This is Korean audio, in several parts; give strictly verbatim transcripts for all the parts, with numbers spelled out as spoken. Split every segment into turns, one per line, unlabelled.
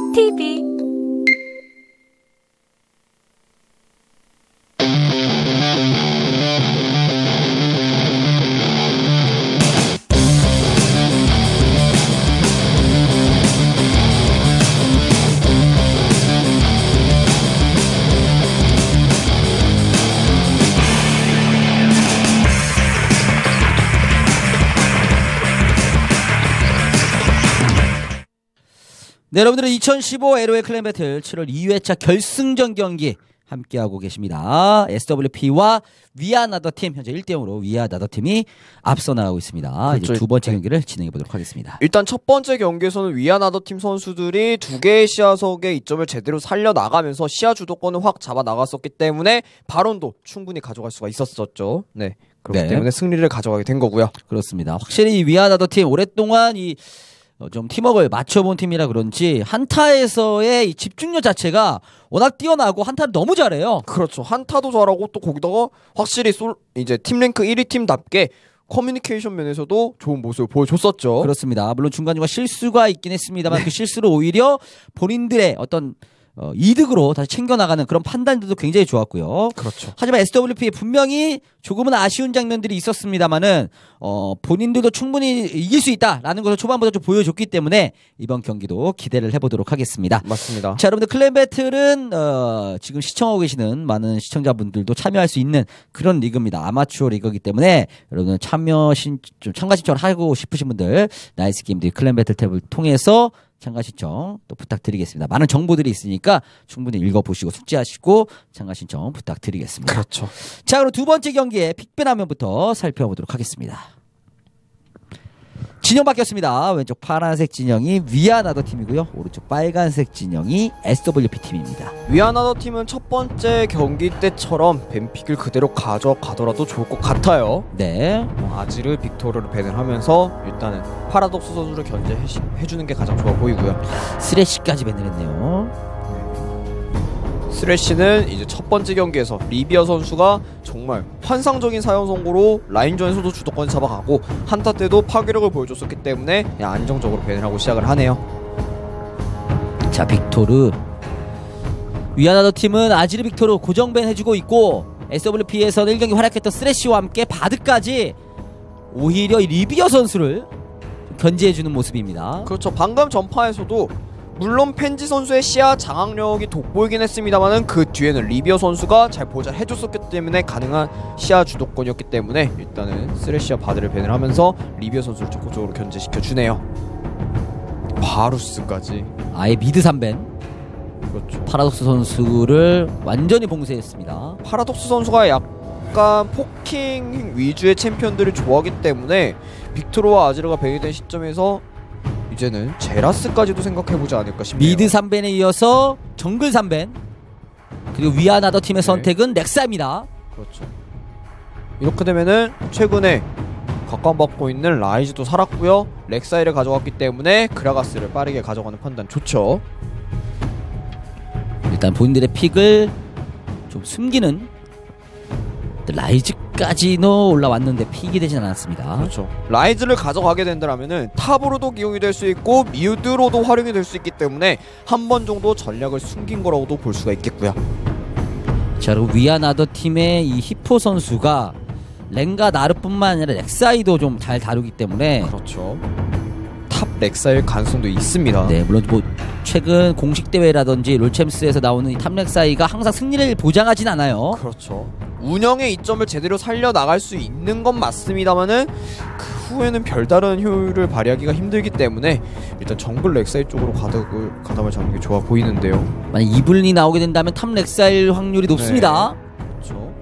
티비
네, 여러분들은 이천십오 엘오엘 클랜 배틀 칠월 이 회차 결승전 경기 함께하고 계십니다. 에스더블유피와 위아나더 팀 현재 일 대 영으로 위아나더 팀이 앞서 나가고 있습니다. 그렇죠. 이제 두 번째 경기를 진행해 보도록 하겠습니다.
일단 첫 번째 경기에서는 위아나더 팀 선수들이 두 개의 시야석의 이점을 제대로 살려 나가면서 시야 주도권을 확 잡아 나갔었기 때문에 바론도 충분히 가져갈 수가 있었었죠. 네. 그렇기 네. 때문에 승리를 가져가게 된 거고요.
그렇습니다. 확실히 위아나더 팀 오랫동안 이 어, 좀 팀워크를 맞춰본 팀이라 그런지 한타에서의 이 집중력 자체가 워낙 뛰어나고 한타를 너무 잘해요.
그렇죠. 한타도 잘하고 또 거기다가 확실히 솔, 이제 팀랭크 일 위 팀답게 커뮤니케이션 면에서도 좋은 모습을 보여줬었죠.
그렇습니다. 물론 중간중간 실수가 있긴 했습니다만 네. 그 실수를 오히려 본인들의 어떤 어, 이득으로 다시 챙겨나가는 그런 판단들도 굉장히 좋았고요.
그렇죠.
하지만 에스더블유피에 분명히 조금은 아쉬운 장면들이 있었습니다만은 어, 본인들도 충분히 이길 수 있다라는 것을 초반부터 좀 보여줬기 때문에 이번 경기도 기대를 해보도록 하겠습니다.
맞습니다.
자, 여러분들 클랜 배틀은 어, 지금 시청하고 계시는 많은 시청자분들도 참여할 수 있는 그런 리그입니다. 아마추어 리그이기 때문에 여러분 참여 신, 좀 참가 신청을 하고 싶으신 분들 나이스 게임들 클랜 배틀 탭을 통해서 참가 신청 또 부탁드리겠습니다. 많은 정보들이 있으니까 충분히 읽어보시고 숙지하시고 참가 신청 부탁드리겠습니다.
그렇죠.
자, 그럼 두 번째 경기의 픽변 화면부터 살펴보도록 하겠습니다. 진영 바뀌었습니다. 왼쪽 파란색 진영이 위아나더 팀이고요. 오른쪽 빨간색 진영이 에스더블유피 팀입니다.
위아나더 팀은 첫 번째 경기 때처럼 뱀픽을 그대로 가져가더라도 좋을 것 같아요.
네.
어, 아지르, 빅토르를 밴을 하면서 일단은 파라독스 선수를 견제해주는 게 가장 좋아 보이고요.
스레시까지 밴을 했네요.
스레시는 이제 첫 번째 경기에서 리비어 선수가 정말 환상적인 사형 선고로 라인전에서도 주도권 잡아가고 한타 때도 파괴력을 보여줬었기 때문에 그냥 안정적으로 밴을 하고 시작을 하네요.
자, 빅토르 위아나더 팀은 아지르 빅토르 고정 밴 해주고 있고 에스더블유피에서는 일 경기 활약했던 스레시와 함께 바드까지 오히려 리비어 선수를 견제해주는 모습입니다.
그렇죠. 방금 전파에서도 물론 펜지 선수의 시야 장악력이 돋보이긴 했습니다만은 그 뒤에는 리비어 선수가 잘 보좌해줬었기 때문에 가능한 시야 주도권이었기 때문에 일단은 스레시와 바드를 밴을 하면서 리비어 선수를 적극적으로 견제시켜주네요. 바루스까지
아예 미드 삼 밴.
그렇죠.
파라독스 선수를 완전히 봉쇄했습니다.
파라독스 선수가 약간 포킹 위주의 챔피언들을 좋아하기 때문에 빅토르와 아지르가 밴이 된 시점에서 이제는 제라스까지도 생각해보지 않을까 싶네요.
미드 삼 밴에 이어서 정글 삼 밴 그리고 위아나더 팀의 네. 선택은 렉사입니다.
그렇죠. 이렇게 되면은 최근에 각광받고 있는 라이즈도 살았고요. 렉사이를 가져갔기 때문에 그라가스를 빠르게 가져가는 판단 좋죠.
일단 본인들의 픽을 좀 숨기는 라이즈까지도 올라왔는데 픽이 되진 않았습니다.
그렇죠. 라이즈를 가져가게 된다면은 탑으로도 기용이 될 수 있고 미드로도 활용이 될 수 있기 때문에 한 번 정도 전략을 숨긴 거라고도 볼 수가 있겠고요.
자, 그리고 위아나더 팀의 이 히포 선수가 랭가 나르뿐만 아니라 렉사이도 좀 잘 다루기 때문에
그렇죠. 탑 렉사일 가능성도 있습니다.
네, 물론 뭐 최근 공식 대회라든지 롤챔스에서 나오는 이 탑 렉사이가 항상 승리를 보장하진 않아요.
그렇죠. 운영의 이점을 제대로 살려 나갈 수 있는 건 맞습니다만은 그 후에는 별다른 효율을 발휘하기가 힘들기 때문에 일단 정글 렉사일 쪽으로 가닥을 가담을 잡는 게 좋아 보이는데요.
만약 이블린이 나오게 된다면 탑 렉사일 확률이 높습니다.
네. 그렇죠.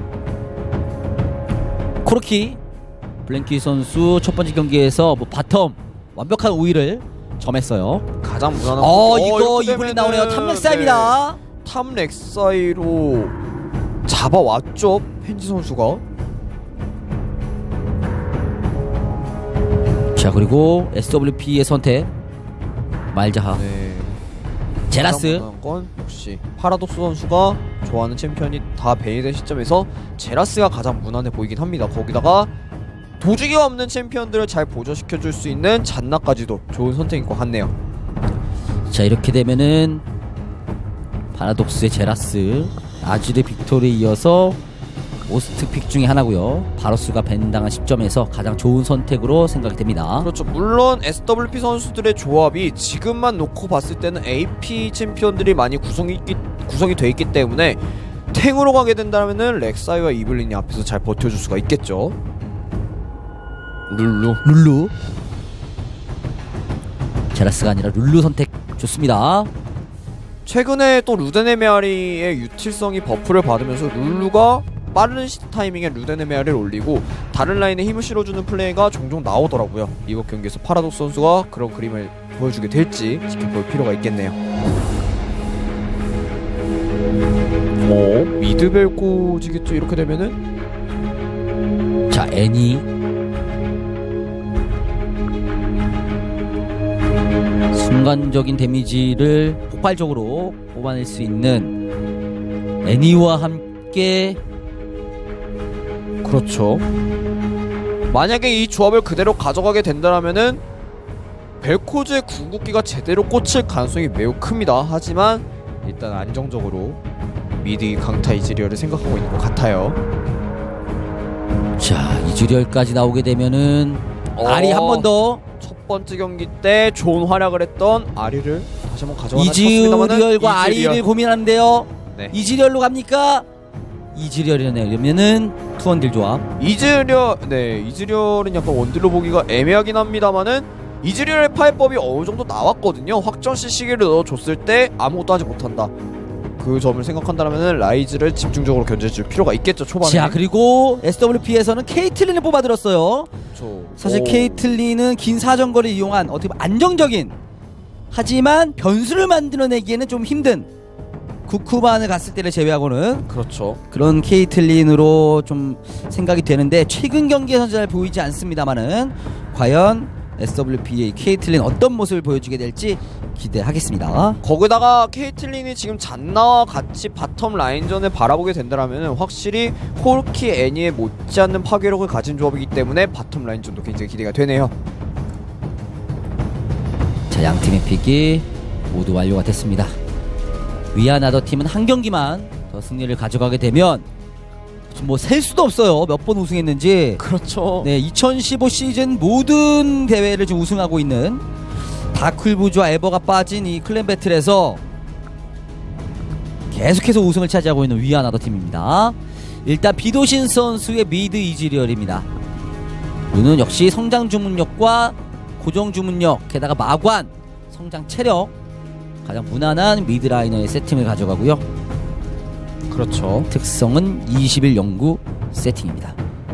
코르키 블랭키 선수 첫 번째 경기에서 뭐 바텀 완벽한 우위를 점했어요.
가장 무난한
어, 이거 이블린 나오네요. 탑 렉사입니다.
네. 탑 렉사이로 잡아왔죠, 펜지 선수가.
자, 그리고 에스더블유피의 선택 말자하.
네.
제라스.
건 역시 파라독스 선수가 좋아하는 챔피언이 다 밴이된 시점에서 제라스가 가장 무난해 보이긴 합니다. 거기다가 도주기가 없는 챔피언들을 잘 보조시켜줄 수 있는 잔나까지도 좋은 선택인 것 같네요.
자, 이렇게 되면은 파라독스의 제라스, 아즈르 빅토르에 이어서 오스트 픽 중에 하나고요. 바로스가 밴당한 시점에서 가장 좋은 선택으로 생각이 됩니다.
그렇죠. 물론 에스더블유피 선수들의 조합이 지금만 놓고 봤을 때는 에이피 챔피언들이 많이 구성이, 구성이 돼 있기 때문에 탱으로 가게 된다면은 렉사이와 이블린이 앞에서 잘 버텨줄 수가 있겠죠. 룰루
룰루. 제라스가 아니라 룰루 선택 좋습니다.
최근에 또 루데네메아리의 유틸성이 버프를 받으면서 룰루가 빠른 시 타이밍에 루데네메아리를 올리고 다른 라인에 힘을 실어주는 플레이가 종종 나오더라고요. 이번 경기에서 파라독스 선수가 그런 그림을 보여주게 될지 지켜볼 필요가 있겠네요. 어? 미드벨 꽂이겠죠 이렇게 되면은?
자, 애니 순간적인 데미지를 폭발적으로 뽑아낼 수 있는 애니와 함께,
그렇죠. 만약에 이 조합을 그대로 가져가게 된다면은 벨코즈의 궁극기가 제대로 꽂힐 가능성이 매우 큽니다. 하지만 일단 안정적으로 미드 강타 이즈리얼을 생각하고 있는 것 같아요.
자, 이즈리얼까지 나오게 되면은
어...
아리 한 번 더.
첫 번째 경기 때 좋은 활약을 했던 아리를 다시 한번 가져가나 싶습니다만은
이즈리얼과 아리를 고민하는데요.
네.
이즈리얼로 갑니까? 이즈리얼이냐면은 투원딜 조합.
이즈리얼, 네, 이즈리얼은 약간 원딜로 보기가 애매하긴 합니다만은 이즈리얼의 파해법이 어느 정도 나왔거든요. 확전시 시기를 넣어줬을 때 아무것도 하지 못한다. 그 점을 생각한다면 라이즈를 집중적으로 견제해줄 필요가 있겠죠, 초반에.
자, 그리고 에스더블유피에서는 케이틀린을 뽑아들었어요.
그렇죠.
사실
오.
케이틀린은 긴 사정거리를 이용한 어떻게 보면 안정적인, 하지만 변수를 만들어내기에는 좀 힘든, 쿠쿠반을 갔을 때를 제외하고는
그렇죠.
그런 케이틀린으로 좀 생각이 되는데, 최근 경기에서는 잘 보이지 않습니다만은 과연 에스더블유피의 케이틀린 어떤 모습을 보여주게 될지 기대하겠습니다.
거기다가 케이틀린이 지금 잔나와 같이 바텀 라인전을 바라보게 된다면 확실히 홀키 애니에 못지않는 파괴력을 가진 조합이기 때문에 바텀 라인전도 굉장히 기대가 되네요.
자, 양 팀의 픽이 모두 완료가 됐습니다. 위아나더 팀은 한 경기만 더 승리를 가져가게 되면 뭐 셀 수도 없어요. 몇 번 우승했는지.
그렇죠.
네, 이천십오 시즌 모든 대회를 지금 우승하고 있는 다쿨부즈와 에버가 빠진 이 클랜 배틀에서 계속해서 우승을 차지하고 있는 위아나더 팀입니다. 일단 비도신 선수의 미드 이즈리얼입니다. 이는 역시 성장 주문력과 고정 주문력, 게다가 마관, 성장 체력, 가장 무난한 미드라이너의 세팅을 가져가고요.
그렇죠.
특성은 이십일 영구 세팅입니다.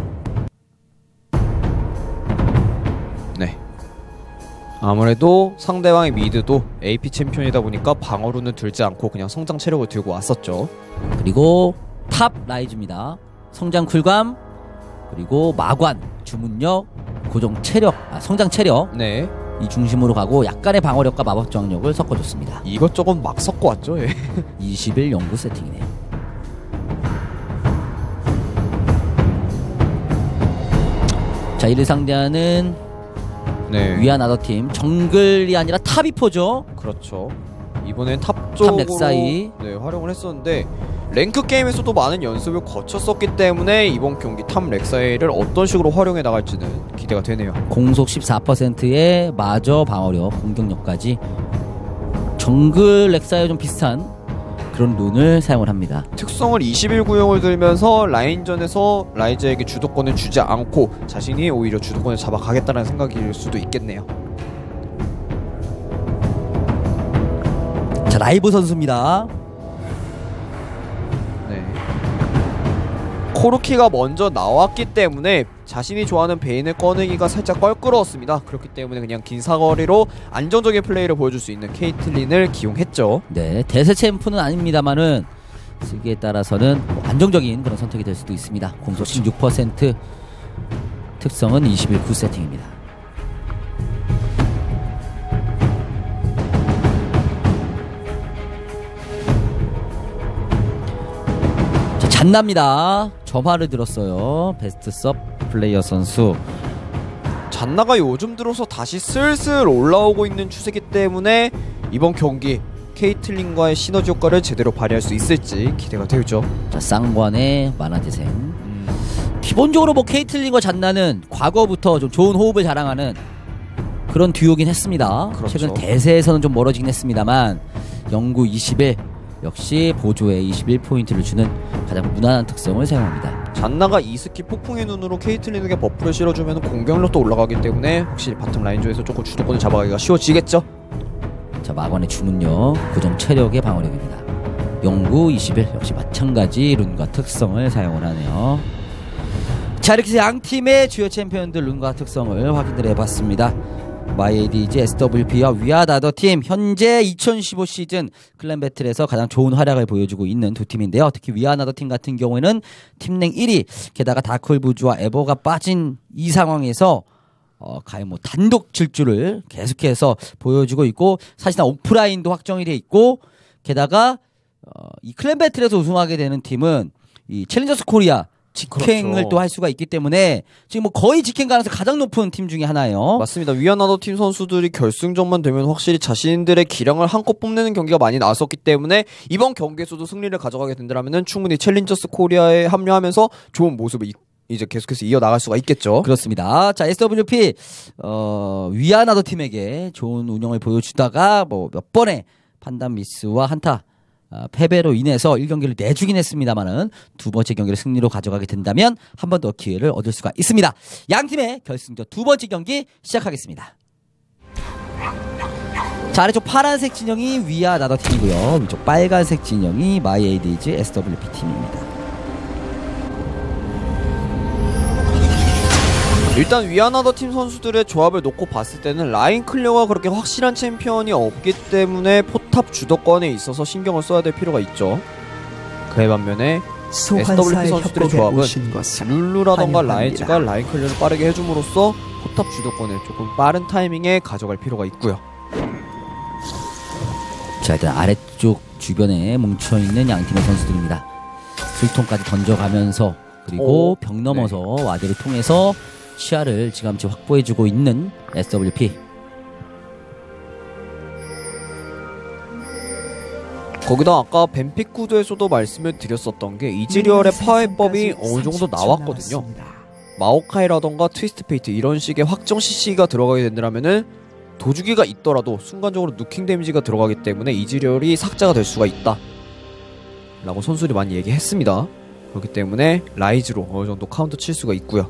네. 아무래도 상대방의 미드도 에이피 챔피언이다 보니까 방어로는 들지 않고 그냥 성장 체력을 들고 왔었죠.
그리고 탑 라이즈입니다. 성장 쿨감, 그리고 마관, 주문력, 고정 체력, 아, 성장 체력,
네.
이 중심으로 가고 약간의 방어력과 마법 저항력을 섞어줬습니다.
이것저것 막 섞어왔죠. 예.
이십일 영구 세팅이네요. 자, 이를 상대하는
네.
위아나더 팀, 정글이 아니라 탑이포죠.
그렇죠. 이번엔 탑 쪽으로
렉사이.
네, 활용을 했었는데 랭크 게임에서도 많은 연습을 거쳤었기 때문에 이번 경기 탑 렉사이를 어떤 식으로 활용해 나갈지는 기대가 되네요.
공속 십사 퍼센트의 마저 방어력, 공격력까지 정글 렉사이와 좀 비슷한 그런 룬을 사용을 합니다.
특성을 이십일 구형을 들면서 라인전에서 라이즈에게 주도권을 주지 않고 자신이 오히려 주도권을 잡아가겠다는 생각일 수도 있겠네요.
자, 라이브 선수입니다.
네. 코르키가 먼저 나왔기 때문에 자신이 좋아하는 베인을 꺼내기가 살짝 껄끄러웠습니다. 그렇기 때문에 그냥 긴 사거리로 안정적인 플레이를 보여줄 수 있는 케이틀린을 기용했죠.
네, 대세 챔프는 아닙니다만은 쓰기에 따라서는 뭐 안정적인 그런 선택이 될 수도 있습니다. 공속 십육 퍼센트, 특성은 이십일 구 세팅입니다. 자, 잔나입니다. 점화를 들었어요. 베스트 섭 플레이어 선수.
잔나가 요즘 들어서 다시 슬슬 올라오고 있는 추세이기 때문에 이번 경기 케이틀린과의 시너지 효과를 제대로 발휘할 수 있을지 기대가 되죠.
자, 쌍관의 만화재생. 음. 기본적으로 뭐 케이틀린과 잔나는 과거부터 좀 좋은 호흡을 자랑하는 그런 듀오긴 했습니다.
그렇죠.
최근 대세에서는 좀 멀어지긴 했습니다만 영구 이십일 역시 보조에 이십일 포인트를 주는 가장 무난한 특성을 사용합니다.
잔나가 이스키 폭풍의 눈으로 케이틀린에게 버프를 실어주면 공격력도 올라가기 때문에 확실히 바텀 라인조에서 조금 주도권을 잡아가기가 쉬워지겠죠.
자, 마관의 주문력, 고정 체력의 방어력입니다. 영구 이십일 역시 마찬가지 룬과 특성을 사용을 하네요. 자, 이렇게 해서 양 팀의 주요 챔피언들 룬과 특성을 확인을 해봤습니다. 마이에이디지, 에스더블유피와 위아더더 팀, 현재 이천십오 시즌 클랜 배틀에서 가장 좋은 활약을 보여주고 있는 두 팀인데요. 특히 위아더더 팀 같은 경우에는 팀랭 일 위, 게다가 다크홀부즈와 에버가 빠진 이 상황에서 어, 가히 뭐 단독 질주를 계속해서 보여주고 있고, 사실상 오프라인도 확정이 돼 있고, 게다가 어, 이 클랜 배틀에서 우승하게 되는 팀은 이 챌린저스 코리아 직행을
그렇죠.
또 할 수가 있기 때문에 지금 뭐 거의 직행 가능성 가장 높은 팀 중에 하나예요.
맞습니다. 위아나더 팀 선수들이 결승전만 되면 확실히 자신들의 기량을 한껏 뽐내는 경기가 많이 나왔었기 때문에 이번 경기에서도 승리를 가져가게 된다면 충분히 챌린저스 코리아에 합류하면서 좋은 모습을 이, 이제 계속해서 이어나갈 수가 있겠죠.
그렇습니다. 자, 에스더블유피 어, 위아나더 팀에게 좋은 운영을 보여주다가 뭐 몇 번의 판단 미스와 한타 어, 패배로 인해서 일 경기를 내주긴 했습니다만은 두 번째 경기를 승리로 가져가게 된다면 한 번 더 기회를 얻을 수가 있습니다. 양 팀의 결승전 두 번째 경기 시작하겠습니다. 자, 아래쪽 파란색 진영이 위아나더 팀이고요. 위쪽 빨간색 진영이 마이에이디지 에스더블유피 팀입니다.
일단 위아나더 팀 선수들의 조합을 놓고 봤을 때는 라인 클리어가 그렇게 확실한 챔피언이 없기 때문에 포탑 주도권에 있어서 신경을 써야 될 필요가 있죠. 그에 반면에 에스더블유피 선수들의 조합은 룰루라던가 라이즈가 라인 클리어를 빠르게 해줌으로써 포탑 주도권을 조금 빠른 타이밍에 가져갈 필요가 있고요.
자, 일단 아래쪽 주변에 뭉쳐있는 양팀의 선수들입니다. 술통까지 던져가면서 그리고
오,
벽 넘어서 네. 와드를 통해서 시야를 지감치 확보해주고 있는 에스더블유피.
거기다 아까 뱀픽 구도에서도 말씀을 드렸었던 게 이즈리얼의 파괴법이 어느 정도 나왔거든요. 마오카이라던가 트위스트 페이트 이런 식의 확정 씨씨가 들어가게 된다면은 도주기가 있더라도 순간적으로 누킹 데미지가 들어가기 때문에 이즈리얼이 삭제가 될 수가 있다 라고 선수들이 많이 얘기했습니다. 그렇기 때문에 라이즈로 어느 정도 카운터 칠 수가 있고요.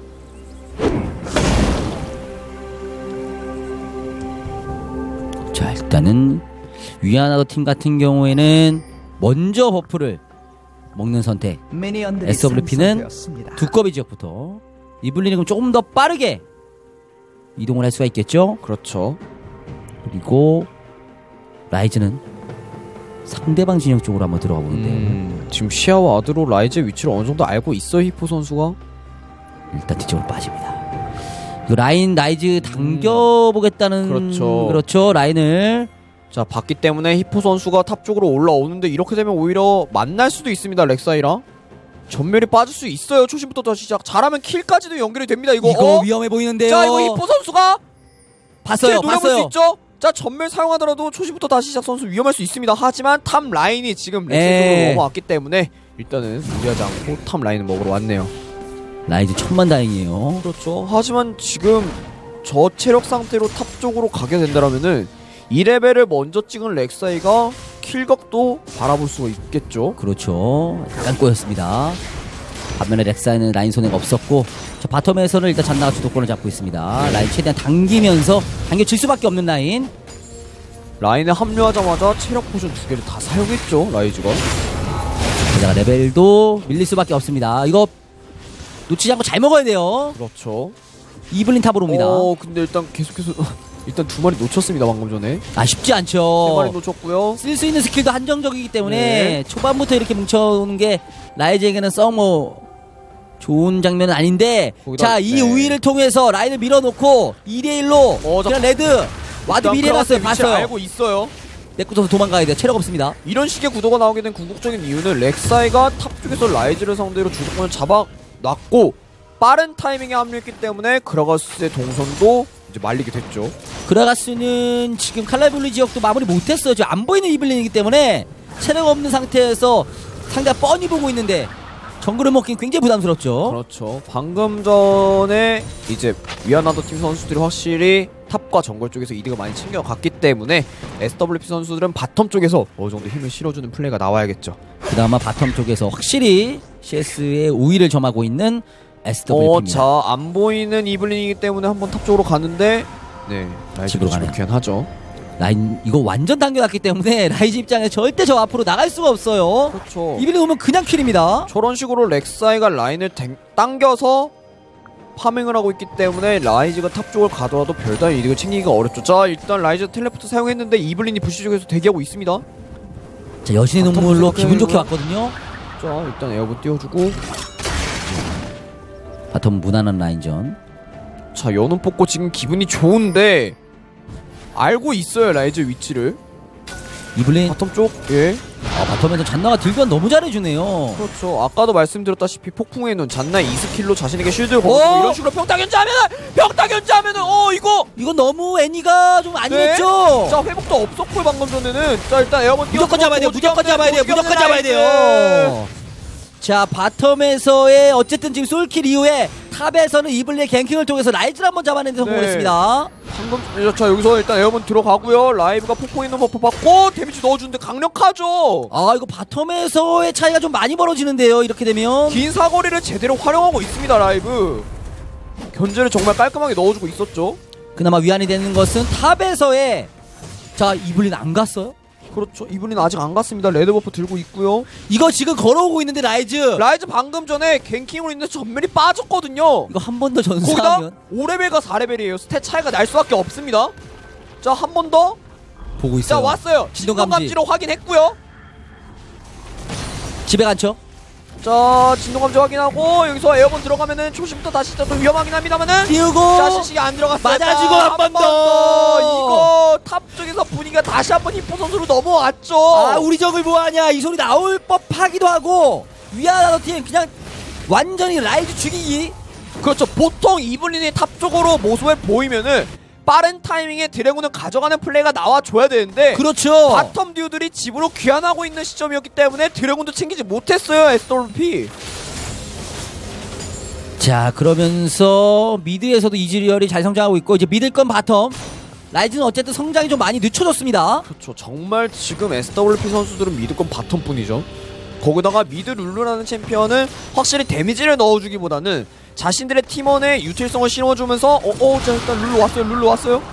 자, 일단은 위아나더 팀 같은 경우에는 먼저 버프를 먹는 선택. 에스더블유피는 두꺼비 지역부터 이블린이 그럼 조금 더 빠르게 이동을 할 수가 있겠죠.
그렇죠.
그리고 라이즈는 상대방 진영 쪽으로 한번 들어가 보는데
음, 지금 시야와 아드로 라이즈의 위치를 어느 정도 알고 있어요. 히포 선수가.
일단 뒤쪽으로 빠집니다. 이 라인 라이즈 당겨보겠다는.
음, 그렇죠.
그렇죠. 라인을
자, 봤기 때문에 히포 선수가 탑 쪽으로 올라오는데 이렇게 되면 오히려 만날 수도 있습니다. 렉사이랑 전멸이 빠질 수 있어요. 초심부터 다시 시작. 잘하면 킬까지도 연결이 됩니다. 이거,
이거
어?
위험해 보이는데요.
자, 이거 히포 선수가
봤어요.
노려볼
봤어요.
수 있죠? 자, 전멸 사용하더라도 초심부터 다시 시작 선수 위험할 수 있습니다. 하지만 탑 라인이 지금 렉사이로 넘어왔기 때문에 일단은 무리하지 않고 탑 라인을 먹으러 왔네요.
라이즈 천만다행이에요.
그렇죠. 하지만 지금 저 체력 상태로 탑 쪽으로 가게 된다면은 이 레벨을 먼저 찍은 렉사이가 킬각도 바라볼 수가 있겠죠.
그렇죠. 약간 꼬였습니다. 반면에 렉사이는 라인 손해가 없었고, 자, 바텀에서는 일단 잔나가 주도권을 잡고 있습니다. 라인 최대한 당기면서 당겨질 수밖에 없는 라인.
라인에 합류하자마자 체력 포션 두 개를 다 사용했죠. 라이즈가.
게다가 레벨도 밀릴 수밖에 없습니다. 이거 놓치지 않고 잘 먹어야 돼요.
그렇죠.
이블린 탑으로 옵니다.
어, 근데 일단 계속해서 일단 두 마리 놓쳤습니다. 방금 전에.
아, 쉽지 않죠.
세 마리 놓쳤고요.
쓸 수 있는 스킬도 한정적이기 때문에
네.
초반부터 이렇게 뭉쳐오는 게 라이즈에게는 썩 뭐 좋은 장면은 아닌데, 자, 이
네.
우위를 통해서 라인을 밀어놓고 이 대 일로
어,
그냥 레드 와드 미리 해놨어요. 봤어요.
알고 있어요.
내꾸서서 도망가야 돼요. 체력 없습니다.
이런 식의 구도가 나오게 된 궁극적인 이유는 렉사이가 탑 쪽에서 라이즈를 상대로 주도권을 잡아놨고 빠른 타이밍에 합류했기 때문에 그라가스의 동선도 이제 말리게 됐죠.
그라가스는 지금 칼날블리 지역도 마무리 못했어요. 지금 안 보이는 이블린이기 때문에 체력 없는 상태에서 상대가 뻔히 보고 있는데 정글을 먹긴 굉장히 부담스럽죠.
그렇죠. 방금 전에 이제 위아나더 팀 선수들이 확실히 탑과 정글 쪽에서 이득을 많이 챙겨갔기 때문에 에스더블유피 선수들은 바텀 쪽에서 어느 정도 힘을 실어주는 플레이가 나와야겠죠.
그나마 바텀 쪽에서 확실히 씨에스의 우위를 점하고 있는 에스더블유피입니다.
어, 자, 안 보이는 이블린이기 때문에 한번 탑 쪽으로 가는데 네,
집으로
라이즈가
가네요.
귀환하죠.
라인 이거 완전 당겨놨기 때문에 라이즈 입장에서 절대 저 앞으로 나갈 수가 없어요.
그렇죠.
이블린 오면 그냥 킬입니다.
저런 식으로 렉사이가 라인을 댕, 당겨서 파밍을 하고 있기 때문에 라이즈가 탑 쪽을 가더라도 별다른 이득을 챙기기가 어렵죠. 자, 일단 라이즈 텔레포트 사용했는데 이블린이 부시 쪽에서 대기하고 있습니다.
자, 여신의
바텀
눈물로
생각해요,
기분 좋게
이거.
왔거든요.
자, 일단 에어본 띄워주고
바텀 무난한 라인전.
자, 연운 뽑고 지금 기분이 좋은데 알고 있어요, 라이즈 위치를.
이블린
바텀 쪽, 예.
아, 바텀에서 잔나가 들교환 너무 잘해주네요.
그렇죠. 아까도 말씀드렸다시피 폭풍의 눈 잔나의 이 스킬로 자신에게 쉴드를 걸고
어?
이런 식으로 평타 견제하면은 평타 견제하면은 어 이거
이건 너무 애니가 좀 아니겠죠?
자, 회복도 없었고요 방금 전에는. 자, 일단 에어본
무조건 잡아야 돼요. 무조건 잡아야 돼요. 무조건 잡아야 돼요.
라이즈.
자, 바텀에서의 어쨌든 지금 솔킬 이후에 탑에서는 이블리의 갱킹을 통해서 라이즈를 한번 잡아내는 데 성공했습니다.
방금 자, 여기서 일단 에어본 들어가고요. 라이브가 폭풍 있는 버프 받고 데미지 넣어주는데 강력하죠.
아, 이거 바텀에서의 차이가 좀 많이 벌어지는데요. 이렇게 되면
긴 사거리를 제대로 활용하고 있습니다. 라이브 견제를 정말 깔끔하게 넣어주고 있었죠.
그나마 위안이 되는 것은 탑에서의 자, 이블린 안 갔어요?
그렇죠. 이분은 아직 안 갔습니다. 레드 버프 들고 있고요.
이거 지금 걸어오고 있는데 라이즈
라이즈 방금 전에 갱킹으로 있는데 전멸이 빠졌거든요.
이거 한 번 더
거기다
전사하면
오 레벨과 사 레벨이에요. 스탯 차이가 날 수밖에 없습니다. 자, 한 번 더.
보고
자,
있어요.
왔어요.
진동감지.
진동감지로 확인했고요.
집에 간죠?
자, 진동감지 확인하고 여기서 에어본 들어가면은 초심부터 다시 또 위험하긴 합니다만은
띄우고
자, 시식이 안 들어갔어요.
맞아주고 한 번 더.
이거 탑 쪽에서 분위기가 다시 한번 히포 선수로 넘어왔죠.
아, 우리 적을 뭐하냐 이 소리 나올 법하기도 하고 위아라도 팀 그냥 완전히 라이즈 죽이기.
그렇죠. 보통 이블린이 탑 쪽으로 모습을 보이면은 빠른 타이밍에 드래곤을 가져가는 플레이가 나와줘야 되는데
그렇죠.
바텀 듀들이 집으로 귀환하고 있는 시점이었기 때문에 드래곤도 챙기지 못했어요. 에스더블유피.
자, 그러면서 미드에서도 이즈리얼이 잘 성장하고 있고 이제 믿을 건 바텀. 라이즈는 어쨌든 성장이 좀 많이 늦춰졌습니다.
그렇죠. 정말 지금 에스더블유피 선수들은 미드 건 바텀뿐이죠. 거기다가 미드 룰루라는 챔피언은 확실히 데미지를 넣어주기보다는 자신들의 팀원의 유틸성을 실어주면서 어어 자, 일단 룰루 왔어요. 룰루 왔어요.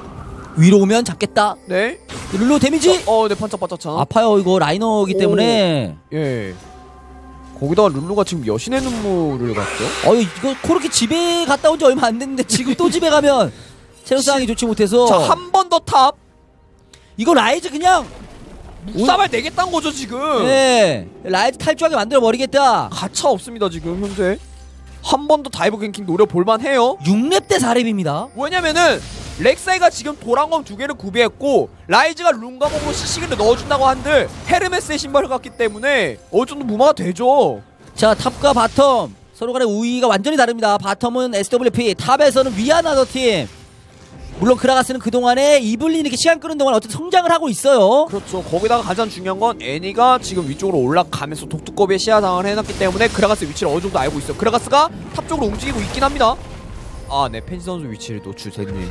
위로 오면 잡겠다.
네.
룰루 데미지
어, 네, 반짝반짝참.
아파요. 이거 라이너이기
오.
때문에.
예. 거기다가 룰루가 지금 여신의 눈물을 갔죠.
어, 이거 그렇게 집에 갔다 온 지 얼마 안 됐는데 지금 또 집에 가면 체력 상황이 좋지 못해서.
자, 한 번 더 탑.
이거 라이즈 그냥
묵사발 내겠다는 거죠 지금.
네, 라이즈 탈주하게 만들어 버리겠다.
가차 없습니다 지금 현재. 한 번 더 다이브 갱킹 노려볼만 해요.
육 렙 대 사 렙입니다.
왜냐면은 렉사이가 지금 도랑검 두 개를 구비했고 라이즈가 룬가몽으로 시시기를 넣어준다고 한들 헤르메스의 신발을 갖기 때문에 어느 정도 무마가 되죠.
자, 탑과 바텀 서로 간의 우위가 완전히 다릅니다. 바텀은 에스더블유피, 탑에서는 위아나더 팀. 물론 그라가스는 그동안에 이블린 이렇게 시간 끄는 동안 어쨌든 성장을 하고 있어요.
그렇죠. 거기다가 가장 중요한 건 애니가 지금 위쪽으로 올라가면서 독두꺼비의 시야상을 해놨기 때문에 그라가스 위치를 어느 정도 알고 있어요. 그라가스가 탑 쪽으로 움직이고 있긴 합니다. 아, 네, 펜시 선수 위치를 노출됐네요.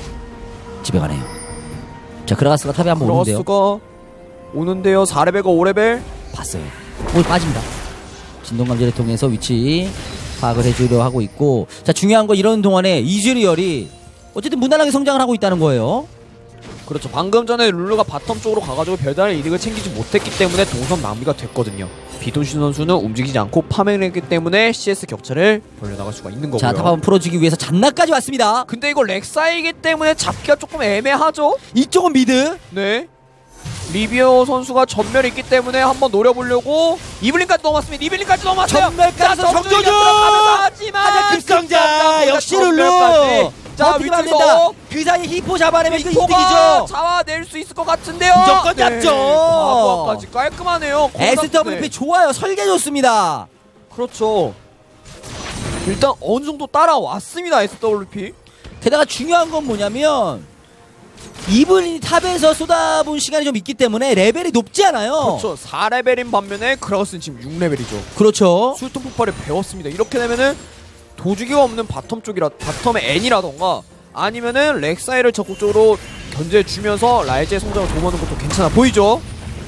집에 가네요. 자, 그라가스가 탑에 한번 오는데요.
그라가스가 오는데요. 사 레벨과 오 레벨
봤어요. 오, 빠집니다. 진동감지를 통해서 위치 파악을 해주려 하고 있고, 자, 중요한 건 이런 동안에 이즈리얼이 어쨌든 무난하게 성장을 하고 있다는 거예요.
그렇죠. 방금 전에 룰루가 바텀 쪽으로 가가지고 별다른 이득을 챙기지 못했기 때문에 동선 낭비가 됐거든요. 비톤신 선수는 움직이지 않고 파밍을 했기 때문에 씨에스 격차를 벌려나갈 수가 있는 거고요.
자, 탑 한번 풀어주기 위해서 잔나까지 왔습니다.
근데 이거 렉사이기 때문에 잡기가 조금 애매하죠?
이쪽은 미드.
네. 리비오 선수가 전멸이 있기 때문에 한번 노려보려고 이블린까지 넘었습니다. 이블린까지 넘었어요.
전멸까지
자,
정조준!
들어가면서 하지만
하자 급성자 역시 룰루.
자,
버티기만 하면
위쪽에서
된다. 그 사이에 히포 잡아내면 이거
히포가
이득이죠.
잡아낼 수 있을 것 같은데요.
무조건 잡죠.
과거까지 깔끔하네요.
에스더블유피
네.
좋아요. 설계 좋습니다.
그렇죠. 일단 어느 정도 따라왔습니다. 에스더블유피.
게다가 중요한 건 뭐냐면 이블린이 탑에서 쏟아본 시간이 좀 있기 때문에 레벨이 높지 않아요.
그렇죠. 사 레벨인 반면에 그라가스는 지금 육 레벨이죠.
그렇죠.
술통 폭발을 배웠습니다. 이렇게 되면은 도주기가 없는 바텀 쪽이라 바텀의 N이라던가 아니면은 렉사이를 적극적으로 견제해주면서 라이즈의 성장을 도모하는 것도 괜찮아 보이죠?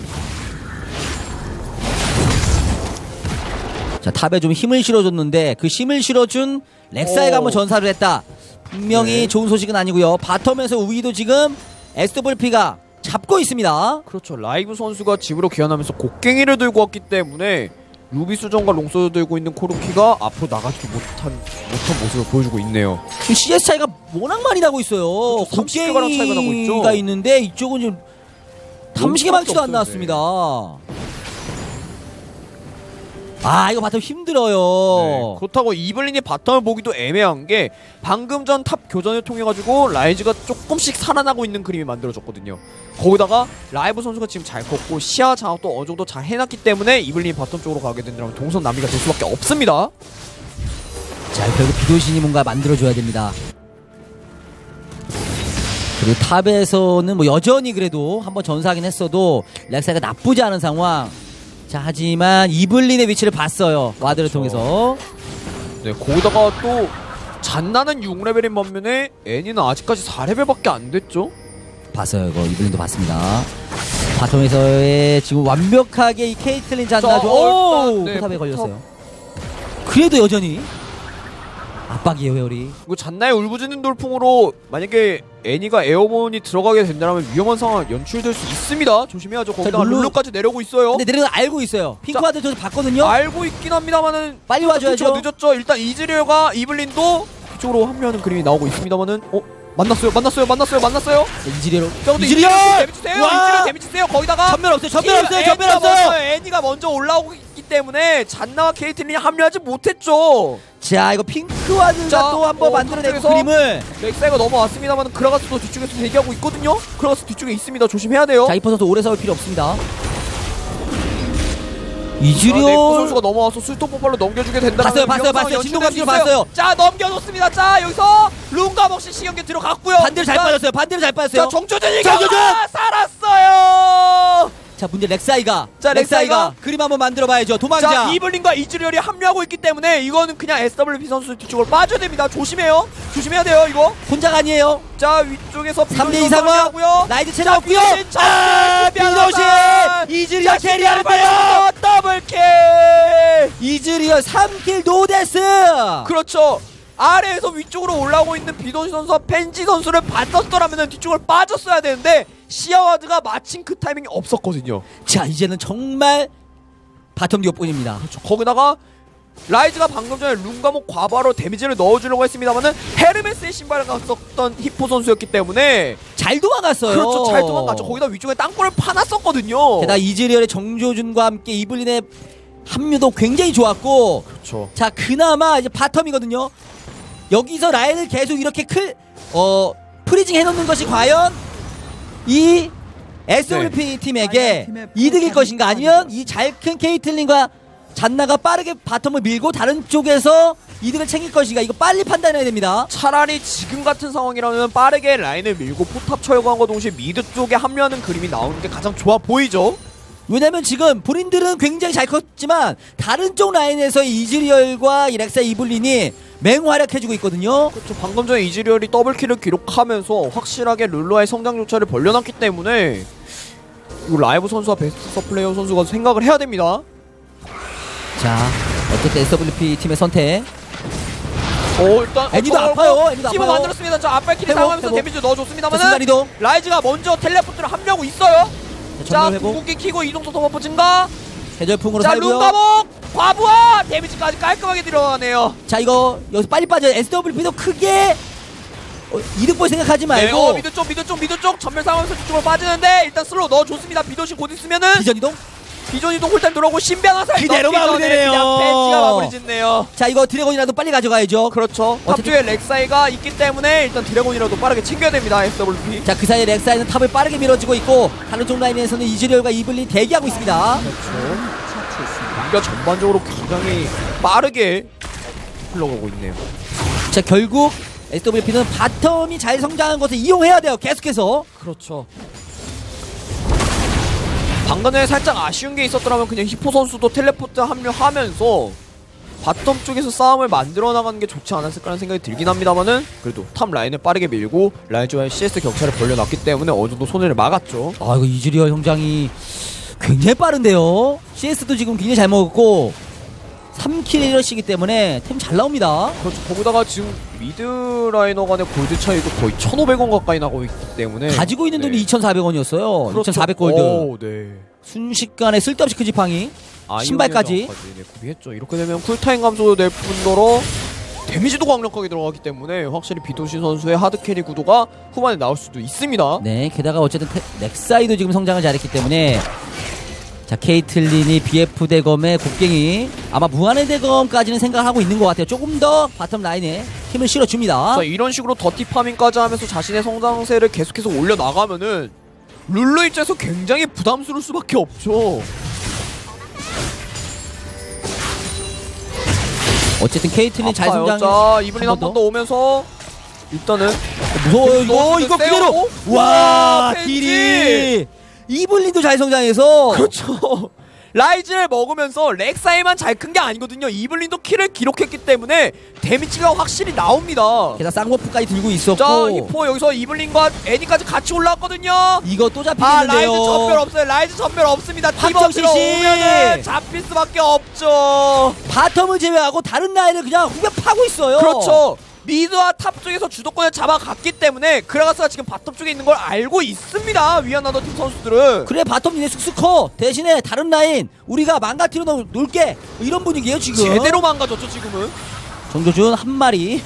자, 탑에 좀 힘을 실어줬는데 그 힘을 실어준 렉사이가
오.
한번 전사를 했다. 분명히
네.
좋은 소식은 아니고요. 바텀에서 우위도 지금 에스더블유피가 잡고 있습니다.
그렇죠. 라이브 선수가 집으로 귀환하면서 곡괭이를 들고 왔기 때문에 루비 수정과 롱소드 들고 있는 코르키가 앞으로 나가지도 못한 못한 모습을 보여주고 있네요.
지금 씨에스 차이가 워낙 많이 나고 있어요.
그렇죠. 삼십 개 가량 차이가 나고 있죠.
곡괭이가 있는데 이쪽은 좀 탐식의 망치도 안
없어요,
나왔습니다. 아, 이거 바텀 힘들어요.
네. 그렇다고 이블린이 바텀을 보기도 애매한 게 방금 전 탑 교전을 통해 가지고 라이즈가 조금씩 살아나고 있는 그림이 만들어졌거든요. 거기다가 라이브 선수가 지금 잘 컸고 시야 장악도 어느 정도 잘 해놨기 때문에 이블린이 바텀 쪽으로 가게 된다면 동선 남이가 될 수밖에 없습니다.
자, 결국 비도신이 뭔가 만들어줘야 됩니다. 그리고 탑에서는 뭐 여전히 그래도 한번 전사하긴 했어도 렉사이가 나쁘지 않은 상황. 자, 하지만 이블린의 위치를 봤어요. 와드를
그렇죠.
통해서.
네, 거기다가 또 잔나는 육 레벨인 반면에 애니는 아직까지 사 레벨밖에 안 됐죠?
봤어요. 이거 이블린도 봤습니다. 바텀에서의 지금 완벽하게 이 케이틀린 잔나죠.
오!
오!
네,
포탑에
포탑.
걸렸어요. 그래도 여전히 압박이에요, 회오리.
이거 잔나의 울부짖는 돌풍으로 만약에 애니가 에어본이 들어가게 된다면 위험한 상황 연출될 수 있습니다. 조심해야죠. 거기다가
룰루-
룰루까지 내려오고 있어요.
근데 내려는 알고 있어요. 핑크와드 저도 봤거든요.
알고 있긴 합니다만은
빨리 와줘야죠.
가 늦었죠. 일단 이즈리얼과 이블린도 그쪽으로 합류하는 그림이 나오고 있습니다만은 어 만났어요, 만났어요, 만났어요, 만났어요.
네, 이즈리얼.
저도
이즈리얼!
이즈리얼 데미지 세요.
와!
이즈리얼 데미지 세요. 거기다가
전면 없어요. 전면
티-
없어요. 전면
애니가
없어요.
먼저, 애니가 먼저 올라오고 있기 때문에 잔나와 케이틀린이 합류하지 못했죠.
자, 이거 핑크와드가
자,
또 한번
어,
만들어내고
탑쪽에서
그림을.
렉사이가 넘어왔습니다만 그라가스도 뒤쪽에서 대기하고 있거든요. 그라가스 뒤쪽에 있습니다. 조심해야 돼요.
자, 이퍼 선수 오래 싸울 필요 없습니다.
자, 네코
이즈리얼.
선수가 넘어와서 술통 폭발로 넘겨주게 된다면
봤어요, 봤어요, 봤어요. 진동감지로 봤어요.
자, 넘겨놓습니다. 자, 여기서 룬감 없이 시경기 들어갔고요.
반대로 잘
자,
빠졌어요. 반대로 잘 빠졌어요.
자, 정조준이가
정조준!
살았어요.
자, 문제 렉사이가.
자, 렉사이가.
렉사이가 그림 한번 만들어 봐야죠. 도망자.
자, 이블린과 이즈리얼이 합류하고 있기 때문에 이거는 그냥 에스더블유피 선수 뒤쪽으로 빠져야 됩니다. 조심해요. 조심해야 돼요, 이거.
혼자가 아니에요.
자, 위쪽에서
삼 대 이 상황. 라이드 체력 없고요. 아, 비도시 이즈리얼 캐리하는데요.
더블킬.
이즈리얼 삼 킬 노데스.
그렇죠. 아래에서 위쪽으로 올라오고 있는 비도시 선수와 펜지 선수를 봤었더라면 뒤쪽을 빠졌어야 되는데 시아와드가 마침 그 타이밍이 없었거든요.
자, 이제는 정말 바텀 듀오뿐입니다.
그렇죠. 거기다가 라이즈가 방금 전에 룬가목 과바로 데미지를 넣어주려고 했습니다만은 헤르메스의 신발을 갔었던 히포 선수였기 때문에
잘 도망갔어요.
그렇죠. 잘 도망갔죠. 거기다 위쪽에 땅굴을 파놨었거든요.
게다가 이즈리얼의 정조준과 함께 이블린의 합류도 굉장히 좋았고,
그렇죠.
자, 그나마 이제 바텀이거든요. 여기서 라인을 계속 이렇게 클, 어, 프리징 해놓는 것이 과연 이 에스더블유피
네.
팀에게 이득일 것인가, 아니면 이 잘 큰 케이틀린과 잔나가 빠르게 바텀을 밀고 다른 쪽에서 이득을 챙길 것인가, 이거 빨리 판단해야 됩니다.
차라리 지금 같은 상황이라면 빠르게 라인을 밀고 포탑 철거함과 동시에 미드 쪽에 합류하는 그림이 나오는 게 가장 좋아 보이죠.
왜냐면 지금 본인들은 굉장히 잘 컸지만 다른 쪽 라인에서 이즈리얼과 이 렉사 이블린이 맹활약해주고 있거든요.
그렇죠. 방금 전에 이즈리얼이 더블킬을 기록하면서 확실하게 룰루와의 성장 조차를 벌려놨기 때문에 이거 라이브 선수와 베스트 서플레이어 선수가 생각을 해야 됩니다.
자, 어쨌든 에스더블유피 팀의 선택.
어, 일단
애니도
어,
아파요. 애니도
팀을
아파요.
만들었습니다. 자, 앞발키리
회복,
상황에서
회복.
데미지
자,
넣어줬습니다만
순간이동.
라이즈가 먼저 텔레포트를 합류하고 있어요.
자,
자,
전멸 회복.
궁극기 키고 이동속 도마포 증가.
계절풍으로
자,
살고요.
룬가목 과부하 데미지까지 깔끔하게 들어가네요.
자, 이거 여기서 빨리 빠져. 에스더블유피도 크게 어, 이득 볼 생각하지
네,
말고.
어, 미드 쪽, 미드 쪽, 미드 쪽 전멸 상황에서 뒤쪽으로 빠지는데 일단 슬로우 넣어줬습니다. 비도시 곧 있으면은
비전 이동.
비전 이동 홀탄 돌아오고 신변 화살
그대로
넣기 전에
마무리되네요.
그냥 벤지가 마무리 짓네요.
자, 이거 드래곤이라도 빨리 가져가야죠.
그렇죠. 탑
어쨌든-
쪽에 렉사이가 있기 때문에 일단 드래곤이라도 빠르게 챙겨야 됩니다. 에스더블유피.
자, 그 사이에 렉사이는 탑을 빠르게 밀어주고 있고 다른 쪽 라인에서는 이즈리얼과 이블린 대기하고 있습니다.
우리가 전반적으로 굉장히 빠르게 흘러가고 있네요.
자, 결국 에스더블유피는 바텀이 잘 성장한 것을 이용해야 돼요. 계속해서.
그렇죠. 방금 전에 살짝 아쉬운 게 있었더라면 그냥 히포 선수도 텔레포트 합류하면서 바텀 쪽에서 싸움을 만들어 나가는 게 좋지 않았을까라는 생각이 들긴 합니다만은 그래도 탑 라인을 빠르게 밀고 라이즈와의 씨에스 격차를 벌려놨기 때문에 어느 정도 손해를 막았죠.
아 이거 이즈리얼 형장이 굉장히 빠른데요. 씨에스도 지금 굉장히 잘 먹었고 삼 킬 러시기 때문에 템 잘 나옵니다.
그렇죠. 거기다가 지금 미드 라이너 간의 골드 차이도 거의 천오백 원 가까이 나고 있기 때문에
가지고 있는 돈이
네.
이천사백 원이었어요.
그렇죠.
이천사백 골드.
오, 네.
순식간에 쓸데없이 그 지팡이 신발까지.
네, 구비했죠. 이렇게 되면 쿨타임 감소도 될 뿐더러 데미지도 강력하게 들어가기 때문에 확실히 비도시 선수의 하드캐리 구도가 후반에 나올 수도 있습니다.
네, 게다가 어쨌든 테, 렉사이도 지금 성장을 잘했기 때문에 자 케이틀린이 비에프 대검의 곡괭이 아마 무한의 대검까지는 생각하고 있는 것 같아요. 조금 더 바텀 라인에 힘을 실어줍니다.
자, 이런 식으로 더티 파밍까지 하면서 자신의 성장세를 계속해서 올려나가면은 룰루 입장에서 굉장히 부담스러울 수밖에 없죠.
어쨌든 케이틀린 잘
아파요.
성장.
자, 이블린
한
한
번
번 더 오면서 일단은
무서워요 이거.
또
이거
세요.
그대로.
우와,
와
펜지.
딜이 이블린도 잘 성장해서.
그렇죠. 라이즈를 먹으면서 렉사이만 잘 큰 게 아니거든요. 이블린도 킬을 기록했기 때문에 데미지가 확실히 나옵니다.
게다가 쌍꺼풀까지 들고 있었고.
자, 히포 여기서 이블린과 애니까지 같이 올라왔거든요.
이거 또
아,
잡히겠는데요.
라이즈 전멸 없어요. 라이즈 전멸 없습니다. 티버
확정 실시.
들어오면은 잡힐 수밖에 없죠.
바텀을 제외하고 다른 라인을 그냥 후벼 파고 있어요.
그렇죠. 미드와 탑 쪽에서 주도권을 잡아갔기 때문에 그라가스가 지금 바텀 쪽에 있는 걸 알고 있습니다. 위안나더 팀 선수들은.
그래 바텀 니네 쑥쑥 커. 대신에 다른 라인 우리가 망가뜨려 놓, 놓을게. 뭐 이런 분위기예요 지금.
제대로 망가졌죠 지금은.
정조준 한 마리.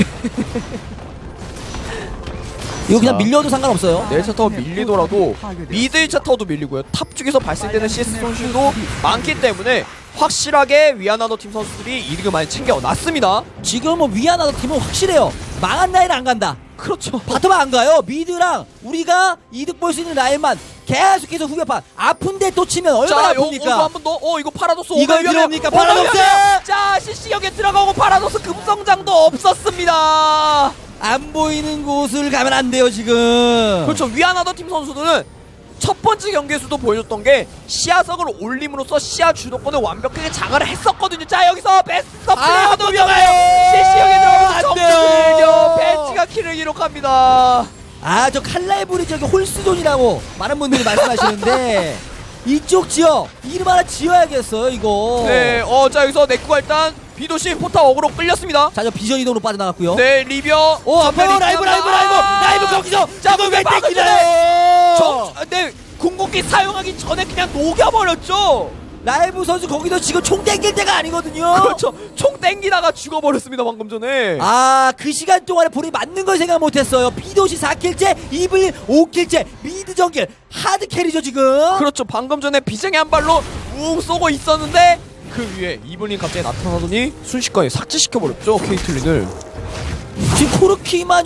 이거 그냥
자.
밀려도 상관없어요.
네, 일 차 타워 밀리더라도 미드 일 차 타워도 밀리고요. 탑 쪽에서 발생되는 씨에스 손실도 많기 때문에 확실하게 위안나더 팀 선수들이 이득을 많이 챙겨놨습니다.
지금 뭐 위안하던 팀은 확실해요. 망한 라인 안 간다.
그렇죠.
바텀 안 가요. 미드랑 우리가 이득 볼 수 있는 라인만 계속해서 후벼파. 아픈데 또 치면 얼마나
자, 요,
아픕니까?
요거 한번 더. 어, 이거 파라도스
이걸
오면 위험해요.
들어옵니까?
어,
파라독스!
위험해요. 자, 씨씨역에 들어가고 파라도스 급성장도 없었습니다.
안 보이는 곳을 가면 안 돼요 지금.
그렇죠. 위안하더 팀 선수들은 첫 번째 경기에서도 보여줬던 게 시야석을 올림으로써 시야 주도권을 완벽하게 장악을 했었거든요. 자, 여기서 베스트
아,
플레이어도
또
위험해요.
들어가요.
씨씨역에 들어가면서
안
정면을
돼요.
이겨 벤치가 킬을 기록합니다.
아 저 칼날불이 저기 홀스존이라고 많은 분들이 말씀하시는데 이쪽 지역 이름 하나 지어야겠어요 이거.
네, 어, 자, 여기서 네쿠가 일단 비도시 포탑 어그로 끌렸습니다.
자 저 비전 이동으로 빠져나갔고요.
네, 리비어.
오 앞에요 라이브 라이브 라이브 라이브 거기서
자,
이걸 왜
막아주네.
땡기나요?
정, 네, 궁극기 사용하기 전에 그냥 녹여버렸죠.
라이브 선수 거기서 지금 총 땡길 때가 아니거든요.
그렇죠. 총 땡기다가 죽어버렸습니다 방금 전에.
아 그 시간 동안에 볼이 맞는 걸 생각 못했어요. 비도시 사 킬째 이블린 오 킬째 미드 정길 하드 캐리죠 지금.
그렇죠. 방금 전에 비장의 한 발로 웅 쏘고 있었는데 그 위에 이블린 갑자기 나타나더니 순식간에 삭제시켜버렸죠 케이틀린을.
지금 코르키만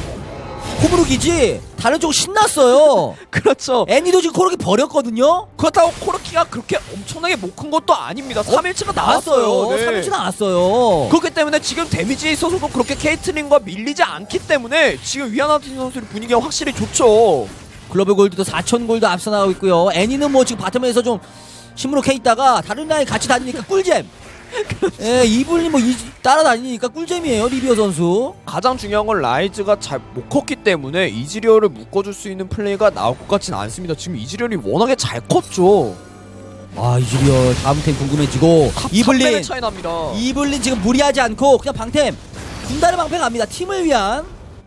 호불호기지 다른 쪽 신났어요.
그렇죠.
애니도 지금 코르키 버렸거든요.
그렇다고 코르키가 그렇게 엄청나게 못 큰 것도 아닙니다. 삼 일치가 나왔어요. 네.
삼 일치 나왔어요.
그렇기 때문에 지금 데미지에 있어서도 그렇게 케이틀린과 밀리지 않기 때문에 지금 위안하더 팀 선수의 분위기가 확실히 좋죠.
글로벌 골드도 사천 골드 앞서 나가고 있고요. 애니는 뭐 지금 바텀에서 좀 시무룩해 있다가 다른 라인 같이 다니니까 꿀잼. 예, 이블린 뭐 이, 따라다니니까 꿀잼이에요 리비어 선수.
가장 중요한 건 라이즈가 잘 못 컸기 때문에 이즈리얼을 묶어줄 수 있는 플레이가 나올 것 같진 않습니다. 지금 이즈리얼이 워낙에 잘 컸죠.
아 이즈리얼 다음 템 궁금해지고 이블린
차이 납니다.
이블린 지금 무리하지 않고 그냥 방템 군단의 방패 갑니다. 팀을 위한.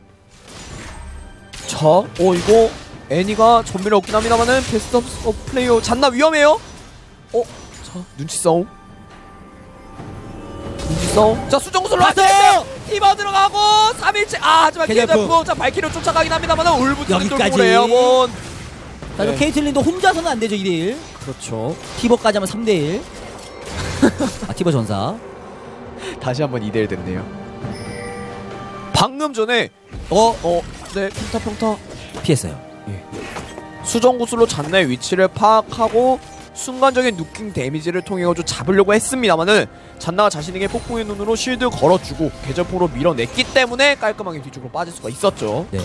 자, 어 이거 애니가 전멸이 없긴 합니다만은 베스트 오브 플레이어 잔나 위험해요. 어, 자 눈치 싸움. 눈치 싸움. 자 수정구슬로 왔어요. 티버 들어가고 삼 일째. 아 하지만
케이제프.
케이제프 자 발키로 쫓아가긴 합니다만은 울부짖는
여기까지.
돌고래 에어본.
자,
네.
케이틀린도 혼자서는 안 되죠 일 대 일.
그렇죠.
티버까지 하면 삼 대 일. 아 티버 전사.
다시 한번 이 대 일 됐네요. 방금 전에
어
어, 네 평타 평타
피했어요.
수정구슬로 잔나의 위치를 파악하고 순간적인 누킹 데미지를 통해 좀 잡으려고 했습니다만은 잔나가 자신에게 폭풍의 눈으로 쉴드 걸어주고 계절포로 밀어냈기 때문에 깔끔하게 뒤쪽으로 빠질 수가 있었죠.
네.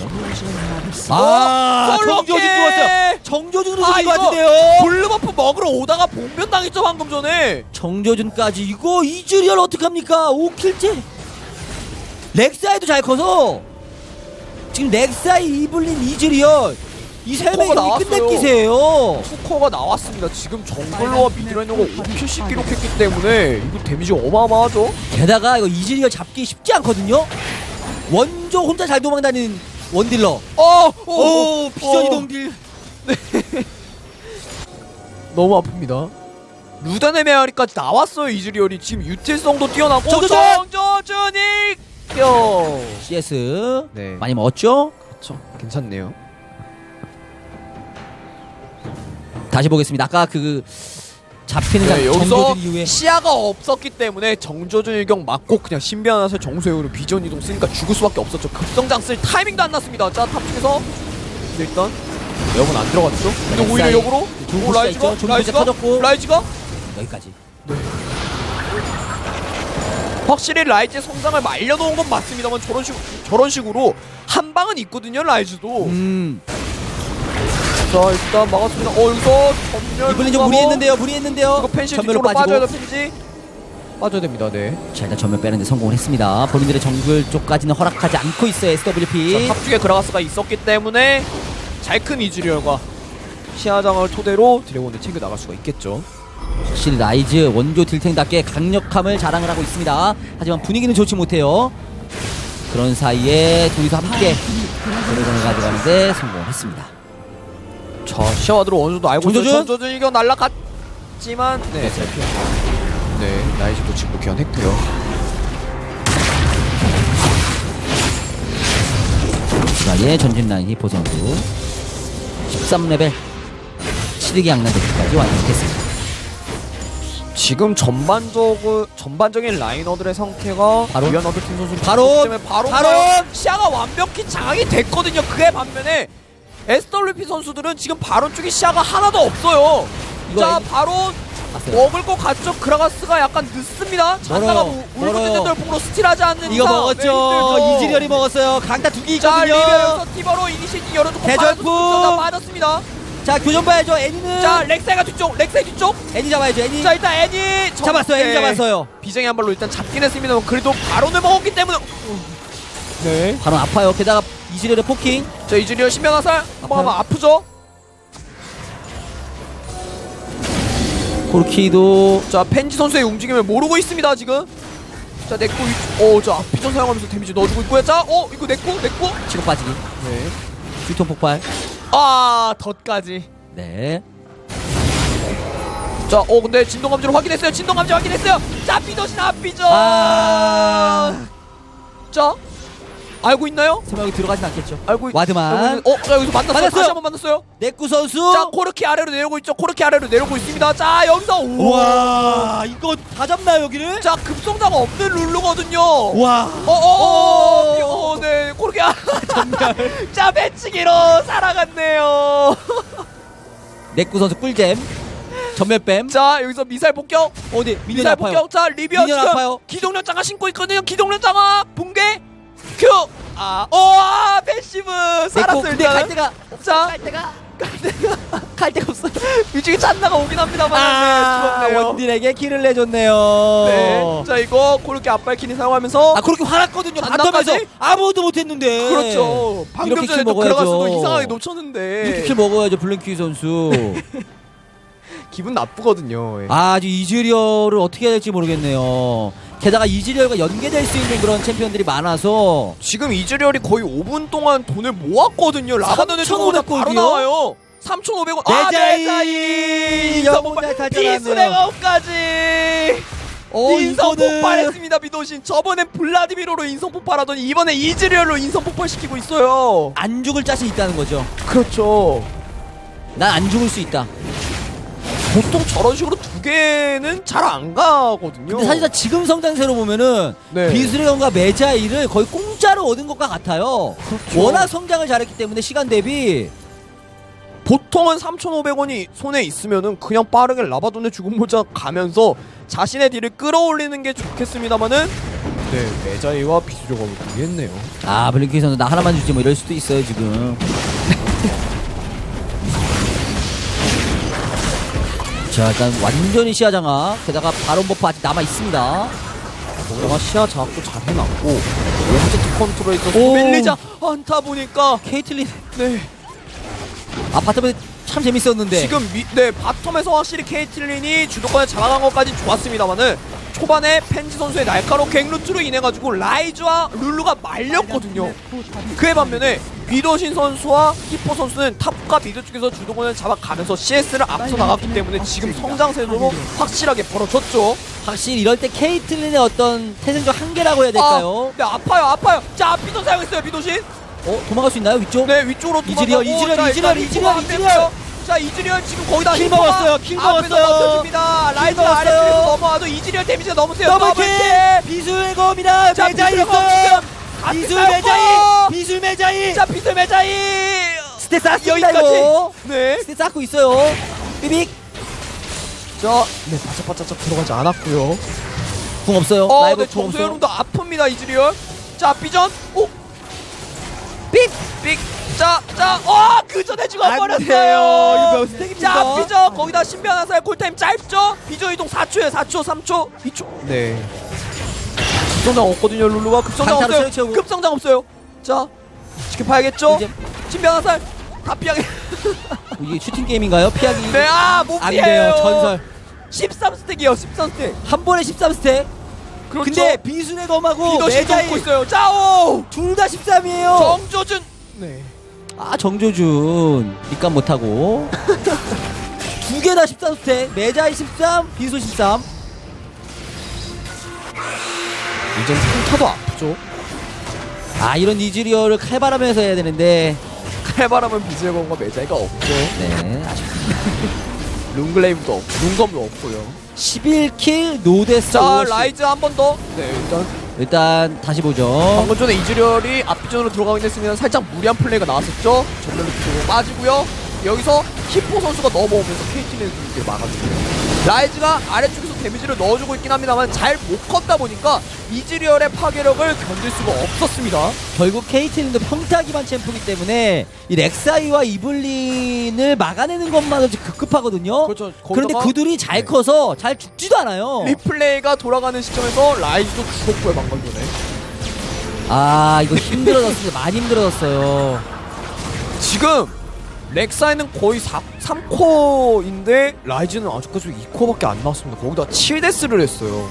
아,
솔로킥!
정조준 죽었어요. 정조준으로
아,
죽은 것
이거
같은데요.
블루버프 먹으러 오다가 봉변 당했죠 방금 전에.
정조준까지 이거 이즈리얼 어떡합니까? 오 킬째. 렉사이도 잘 커서 지금 렉사이, 이블린, 이즈리얼 이 세 명이
나왔어요.
끝낼 기세예요.
투커가 나왔습니다. 지금 정글러와 미드라이너가 오 킬씩 기록했기 때문에 이거 데미지가 어마어마하죠.
게다가 이거 이즈리얼 잡기 쉽지 않거든요. 원조 혼자 잘 도망다니는 원딜러.
어! 오!
오, 비전
어.
이동 딜.
너무 아픕니다. 루단의 메아리까지 나왔어요. 이즈리얼이 지금 유틸성도 뛰어나고
정조준!
정조준이 껴.
씨에스
네.
많이 먹었죠?
그렇죠. 괜찮네요.
다시 보겠습니다. 아까 그 잡히는
네, 여기서
정조준 이후에
시야가 없었기 때문에 정조준 일경 맞고 그냥 신비한화살 정수해오로 비전 이동 쓰니까 죽을 수밖에 없었죠. 급성장 쓸 타이밍도 안 났습니다. 자, 탑쪽에서 일단 에어건 안 들어갔죠. 근데
네,
오히려
엑사이.
역으로
좋은
오,
포지가
라이즈가
있죠. 좋은
라이즈가
포지가 터졌고.
라이즈가
여기까지.
확실히 라이즈의 성장을 말려놓은 건 맞습니다만 저런 식 저런 식으로 한 방은 있거든요. 라이즈도.
음.
자, 일단 막았습니다. 어, 여기서 전멸.
이번엔 좀 무리했는데요. 무리했는데요.
이거 펜시
전멸로
뒤쪽으로
빠지고.
빠져야 돼. 펜시 빠져야 됩니다. 네.
자, 일단 전면 빼는데 성공을 했습니다. 본인들의 정글 쪽까지는 허락하지 않고 있어요. 에스더블유피.
자, 탑쪽에 그라가스가 있었기 때문에 잘 큰 이즈리얼과 시야장을 토대로 드래곤을 챙겨 나갈 수가 있겠죠.
확실히 라이즈 원조 딜탱답게 강력함을 자랑을 하고 있습니다. 하지만 분위기는 좋지 못해요. 그런 사이에 둘이서 함께 드래곤을 가져가는데 성공을 했습니다.
자, 시야와드로 어느 정도 알고
정조준?
있어요. 정조준 이거 날라갔지만 네, 잘 피했죠. 네, 라이즈도 지금 귀환했고요.
주간에 전진 라인이 보선수 십삼 레벨 칠기 양난대기까지 완성했습니다.
지금 전반적으로 전반적인 라이너들의 상태가
바로?
위안 어드팀 선수
바로?
때문에 바로
바로?
시야가 완벽히 장악이 됐거든요. 그에 반면에 에스더블유피 선수들은 지금 바론 쪽에 시야가 하나도 없어요.
이거
자,
이-
바론
봤어요.
먹을 것 같죠? 그라가스가 약간 늦습니다. 잔나가
멀어요.
울고
멀어요.
있는 폭으로 스틸하지 않는
이거
이상
먹었죠.
네, 힘들죠.
이즈리얼이 먹었어요. 강타 두 개
자,
있거든요.
리베어에서 티버로 이니시티 열어주고
계절프.
바론 맞았습니다.
자, 교전 봐야죠. 애니는
자, 렉사이가 뒤쪽, 렉사이 뒤쪽.
애니 잡아야죠. 애니
자, 일단 애니 정-
잡았어요. 애니
네.
잡았어요.
비정의 한 발로 일단 잡긴 했습니다. 그래도 바론을 먹었기 때문에 네.
바로 아파요. 게다가 이즈리얼의 포킹.
자, 이즈리얼 신명화살 한번
아파요.
하면 아프죠?
코르키도
자, 펜지 선수의 움직임을 모르고 있습니다 지금. 자, 넥고 어, 자, 비전 사용하면서 데미지 넣어주고 있고요. 자, 어, 이거 넥고 넥고.
치고 빠지기.
네.
휴통 폭발.
아, 덧까지.
네.
자, 어, 근데 진동 감지를 확인했어요. 진동 감지 확인했어요. 자, 비더신 앞비전.
아.
자, 알고 있나요?
세 명이 들어가진 않겠죠.
알고 있.
와드만.
알고 있- 어, 자, 여기서 만났어요.
만났어요.
다시 한번 만났어요.
네꾸 선수.
자, 코르키 아래로 내려오고 있죠. 코르키 아래로 내려오고 있습니다. 자, 여기서
우와, 이거 다 잡나요 여기를?
자, 급성자가 없는 룰루거든요.
와.
어어어 어, 어, 네, 코르키 아, 자, 배치기로 살아갔네요.
네꾸 선수 꿀잼. 전멸뱀.
자, 여기서 미사일 폭격.
어디? 미니언
미사일
아파요.
폭격. 자, 리비아
미니언
지금
아파요.
기동련 장화 신고 있거든요. 기동련 장화 붕괴. 큐. 아, 어, 아, 패시브
네꾸
살았어요.
근데
일단은.
갈 데가
자,
갈 데가
갈 데가 갈 데가 없어요. 위쪽에 잔나가 오긴 합니다만.
아,
네, 죽었네요.
원딜에게 키를 내줬네요.
네. 자, 이거 코르키 앞발키니 사용하면서
아 그렇게 화났거든요.
잔나까지?
바텀에서 아무것도 못했는데.
그렇죠. 방금
이렇게
전에
킬
또
먹어야죠.
들어갔어도 이상하게 놓쳤는데
이렇게 킬 먹어야죠 블랭키 선수.
기분 나쁘거든요. 예.
아, 아주 이즈리얼을 어떻게 해야 될지 모르겠네요. 게다가 이즈리얼과 연계될 수 있는 그런 챔피언들이 많아서
지금 이즈리얼이 거의 오 분 동안 돈을 모았거든요. 라바던에 들어오자 바로
삼천오백 원이요?
나와요. 삼천오백 원. 아,
내자이
내자이
영혼을
인선
탈전하네요.
비수레가까지
어,
인성
이거는
폭발했습니다. 미도신 저번엔 블라디미로로 인성 폭발하더니 이번에 이즈리얼로 인성 폭발시키고 있어요.
안 죽을 자신 있다는 거죠.
그렇죠.
난 안 죽을 수 있다.
보통 저런 식으로 두 개는 잘 안 가거든요.
근데 사실상 지금 성장세로 보면은
네.
비스레온과 메자이를 거의 공짜로 얻은 것과 같아요.
그렇죠.
워낙 성장을 잘했기 때문에 시간 대비
보통은 삼천오백 원이 손에 있으면은 그냥 빠르게 라바돈의 죽은 모자 가면서 자신의 딜을 끌어올리는 게 좋겠습니다만은 네, 메자이와 비수조가 무리했네요.
아, 블링키 선수 나 하나만 주지 뭐 이럴 수도 있어요 지금. 자, 일단 완전히 시야 장악. 게다가 바론 버프 아직 남아 있습니다.
거기다가 시야 장악도 잘 해놨고 왼쪽 컨트롤에서
오.
밀리자 않다 보니까
케이틀린
네
아 바텀에 참 재밌었는데
지금 미, 네 바텀에서 확실히 케이틀린이 주도권을 잡아간 것까지 좋았습니다만은 초반에 펜지 선수의 날카로운 갱루트로 인해 가지고 라이즈와 룰루가 말렸거든요. 그에 반면에 비도신 선수와 히포 선수는 탑과 미드 쪽에서 주도권을 잡아가면서 씨에스를 앞서 나갔기 때문에 지금 성장세도 확실하게 벌어졌죠.
확실히 이럴 때 케이틀린의 어떤 태생적 한계라고 해야 될까요?
아, 네 아파요 아파요. 자 비도 사용했어요 비도신.
어 도망갈 수 있나요 위쪽?
네 위쪽으로
이즈리얼,
도망가고,
이즈리얼,
자,
이즈리얼,
일단
이즈리얼,
히포가
이즈리얼.
안 됐고요. 자 이즈리얼 지금 거의 다
킬
히포가
먹었어요, 킬
앞에서
먹었어요.
버텨줍니다. 라이즈
먹었어요.
아래쪽에서 넘어와도 이즈리얼 데미지가 너무 세요.
더블킬! 비술 검이다!
자,
매자이
비술 검
있어요!
지금
비술
같이
매자이!
싸웠고!
비술 매자이!
자 비슬 메자이
스탯 쌓습니다
여기까지.
이거!
네.
스탯 쌓고 있어요. 삐빅!
자, 네 바짝바짝 들어가지 않았고요.
궁 없어요.
어,
라이브
네
궁 없어요.
정소연도 아픕니다 이즈리얼. 자 비전, 오,
삑!
빅, 자, 자, 어, 그 전에 죽어버렸어요.
이거 몇 스택입니까?
자 비전 거기다 신비한 화살 콜타임 짧죠? 비전 이동 사 초에 사 초, 삼 초, 이 초. 네. 급성장 없거든요 룰루가 급성장
강타로
없어요.
채우고.
급성장 없어요. 자 지켜봐야겠죠?
이제-
신비한 화살 다 피하게.
이게 슈팅 게임인가요? 피하기.
네, 아, 못
안
피해요.
돼요. 전설.
십삼 스택이요, 십삼 스택.
한 번에 십삼 스택.
그렇죠.
근데 비순의 검하고
비더시
매자이
돕고 있어요. 자, 오!
둘 다 십삼이에요.
정조준. 네.
아 정조준 밑감 못하고 두 개 다 십삼 스택. 매자이 십삼, 비수 십삼.
이젠 평타도 아프죠.
아 이런 이즈리얼을 칼바람에서 해야 되는데
칼바람은 비즈건과 메자이가 없죠.
네 아쉽습니다.
룬글레임도 없고, 룬검도 없고요.
십일 킬 노데스.
자, 라이즈 한 번 더. 네, 일단
일단 다시 보죠.
방금 전에 이즈리얼이 앞비전으로 들어가긴 했으면 살짝 무리한 플레이가 나왔었죠. 전면으로 뒤로 빠지고요. 여기서 히포 선수가 넘어오면서 케이틀린 선수를 막아줍니다. 라이즈가 아래쪽에서 데미지를 넣어주고 있긴 합니다만 잘 못 컸다 보니까 이즈리얼의 파괴력을 견딜 수가 없었습니다.
결국 케이틀린도 평타 기반 챔프이기 때문에 이 렉사이와 이블린을 막아내는 것만으로 급급하거든요.
그렇죠.
그런데
거기다가-
그들이 잘
네.
커서 잘 죽지도 않아요.
리플레이가 돌아가는 시점에서 라이즈도 죽었고요 방금 전에.
아 이거 힘들어졌습니다. 많이 힘들어졌어요.
지금 렉사이는 거의 사, 삼 코어인데 라이즈는 아직까지 이 코어밖에 안 나왔습니다. 거기다 칠 데스를 했어요.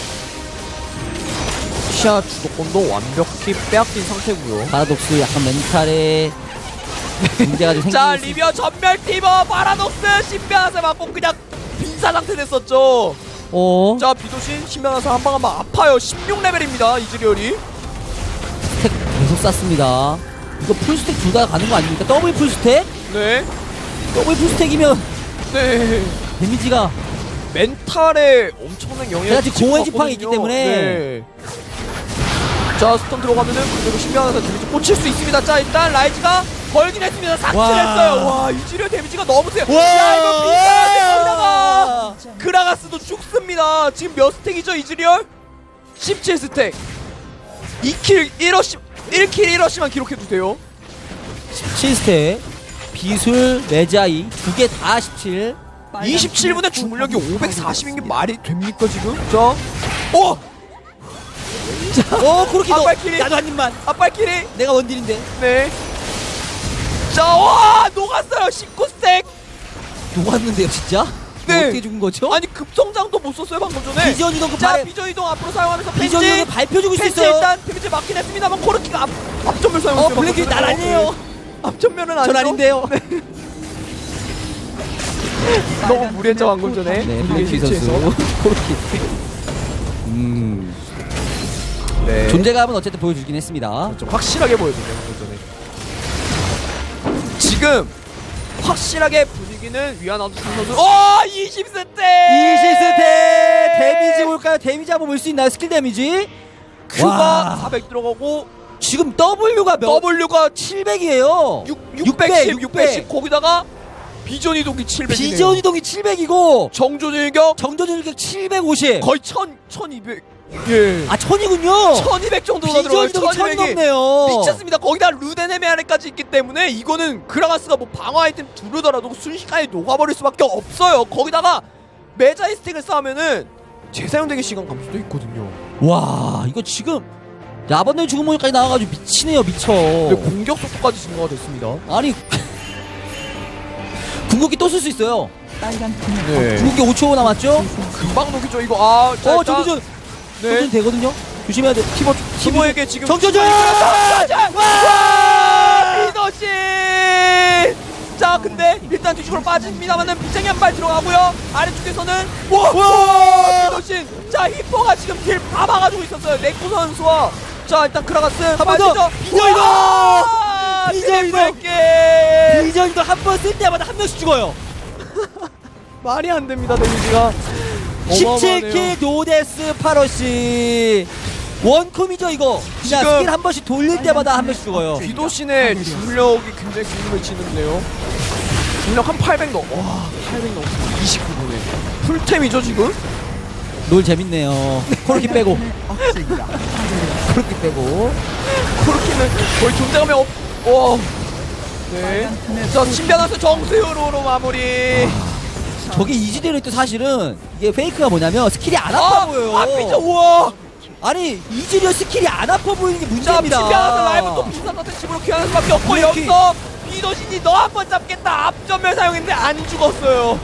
시야 주도권도 완벽히 빼앗긴 상태고요.
파라독스 약간 멘탈에 문제가 좀 생기고
자
있습니다.
리비어 전멸 티버 파라독스 신변화살 맞고 그냥 빈사 상태 됐었죠.
어?
자 비도신 신변화살 한방 한방 아파요. 십육 레벨입니다 이즈리얼이.
스택 계속 쌌습니다. 이거 풀스택 둘 다 가는 거 아닙니까? 더블 풀스택?
네.
더블 풀스택이면
네.
데미지가
멘탈에 엄청난 영향을
그렇지,
끼칠
공허의
것
지팡이
같거든요.
있기 때문에.
네. 자 스턴 들어가면은 그대로 신비한화살 데미지 꽂힐 수 있습니다. 자 일단 라이즈가 걸긴 했습니다. 삭제했어요. 와 이즈리얼 데미지가 너무 세요.
와.
야 이거 빈사한테 걸다가 그라가스도 죽습니다. 지금 몇 스택이죠 이즈리얼? 십칠 스택. 이 킬 일 어시 일 킬 일 어시만 기록해도 돼요.
십칠 스택 비술, 메자이 두 개 다 십칠.
이십칠 분에 주물력이 오백사십인 게 말이 됩니까 지금? 자, 오!
어 그렇게 너
앞발길이.
나도 한 입만.
앞발길이.
내가 원딜인데
네. 자, 와! 녹았어요. 십구 스택.
녹았는데요 진짜?
네.
어떻게 죽은 거죠?
아니, 급성장도 못 썼어요, 방금 전에.
비전 이동 그
자,
발에
비전 이동 앞으로 사용하면서
비전
펜지.
이동 발표 주고
펜지
있어요.
일단 데미지 맞긴 했습니다만 코르키가 앞, 앞전면 사용했어요.
어 블랙이 날 아니에요.
앞전면은 아니죠.
전 아닌데요.
너무 무리했죠, 방금 전에.
네,
이게
블랙키 선수
실체에서.
코르키. 음
네.
존재감은 어쨌든 보여주긴 했습니다.
좀 확실하게 보여주네요, 방금 전에. 지금 확실하게 분위기는 위안아두 선수. 어, 이십 스택.
이십 스택 데미지 볼까요? 데미지 한번 볼 수 있나요? 스킬 데미지?
큐가
와.
사백 들어가고
지금 W가 몇?
W가
칠백이에요.
육, 육백십, 육백십 거기다가 비전 이동기 칠백이네요.
비전 이동이 칠백이고
정조준 일격
정조준 일격 칠백오십.
거의 천, 천이백. 예.
아 천이군요.
천이백 정도가
비전
들어가요.
이동이 천이
천이백이.
넘네요.
미쳤습니다. 거기다 루덴헤메 아래까지 있기 때문에 이거는 그라가스가 뭐 방어 아이템 두르더라도 순식간에 녹아버릴 수밖에 없어요. 거기다가 메자이스틱을 쌓으면은 재사용되기 시간 감소도 있거든요.
와 이거 지금 야반의 죽은 모니까지 나와가지고 미치네요 미쳐.
근데 공격 속도까지 증가가 됐습니다.
아니 궁극기 또 쓸 수 있어요.
네.
궁극기 오 초 남았죠?
금방 녹이죠 이거. 아, 자,
어
일단-
정조준
네.
정조준 되거든요. 조심해야 돼.
티모 티모에게 지금
정조준!
와! 리더신! 자, 근데 일단 뒤쪽으로 빠집니다만은 빗장이 한 발 들어가고요. 아래쪽에서는 와! 와! 리더신! 자, 히포가 지금 딜 다 막아주고 있었어요. 네코 선수와 자, 일단 크라가스
한 번 더!
비전이도!
비전이도!
비전이도!
비전이도 한 번 쓸 때마다 한 명씩 죽어요.
말이 안 됩니다, 데미지가.
십칠 킬 노데스 파러시 원콤이죠 이거. 그냥
지금-
스킬 한 번씩 돌릴 때마다 한 명씩 죽어요.
귀도신의 중력이 굉장히 궁금해 지는데요. 중력 한 팔백 넘. 와, 팔백 넘. 이십구 분에 풀템이죠 지금?
놀 재밌네요. 코르키 빼고. 코르키 빼고.
코르키는 거의 존재감이 없. 와. 네. 자, 신변화수 정수요로 마무리.
저게 이지대로 또 사실은 이게 페이크가 뭐냐면 스킬이 안 아파 보여요.
아, 피죠. 우와.
아니 이즈리얼 스킬이 안 아파 보이는 게
자,
문제입니다.
신변화수 라이브 또 비싼 것에 집으로 귀환할 수밖에 없고
이렇게-
여기서 비도신이 너 한 번 잡겠다. 앞전멸 사용했는데 안 죽었어요.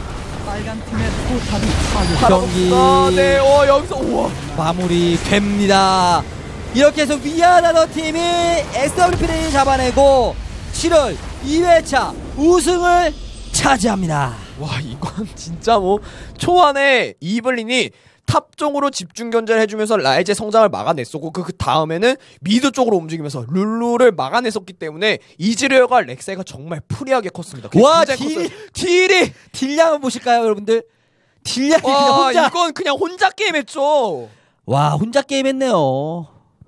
경기
아, 네. 어, 여기서 우와.
마무리 됩니다. 이렇게 해서 위아나더 팀이 에스더블유피를 잡아내고 칠월 이 회차 우승을 차지합니다.
와, 이건 진짜 뭐 초반에 이블린이 탑 쪽으로 집중 견제를 해주면서 라이즈의 성장을 막아냈었고 그, 그 다음에는 미드 쪽으로 움직이면서 룰루를 막아냈었기 때문에 이즈리얼과 렉사이가 정말 프리하게 컸습니다. 그게
와,
굉장히
딜이-
컸어요. 딜이
딜량 한번 보실까요 여러분들? 딜량이 그냥
와,
혼자
이건 그냥 혼자 게임했죠.
와 혼자 게임했네요.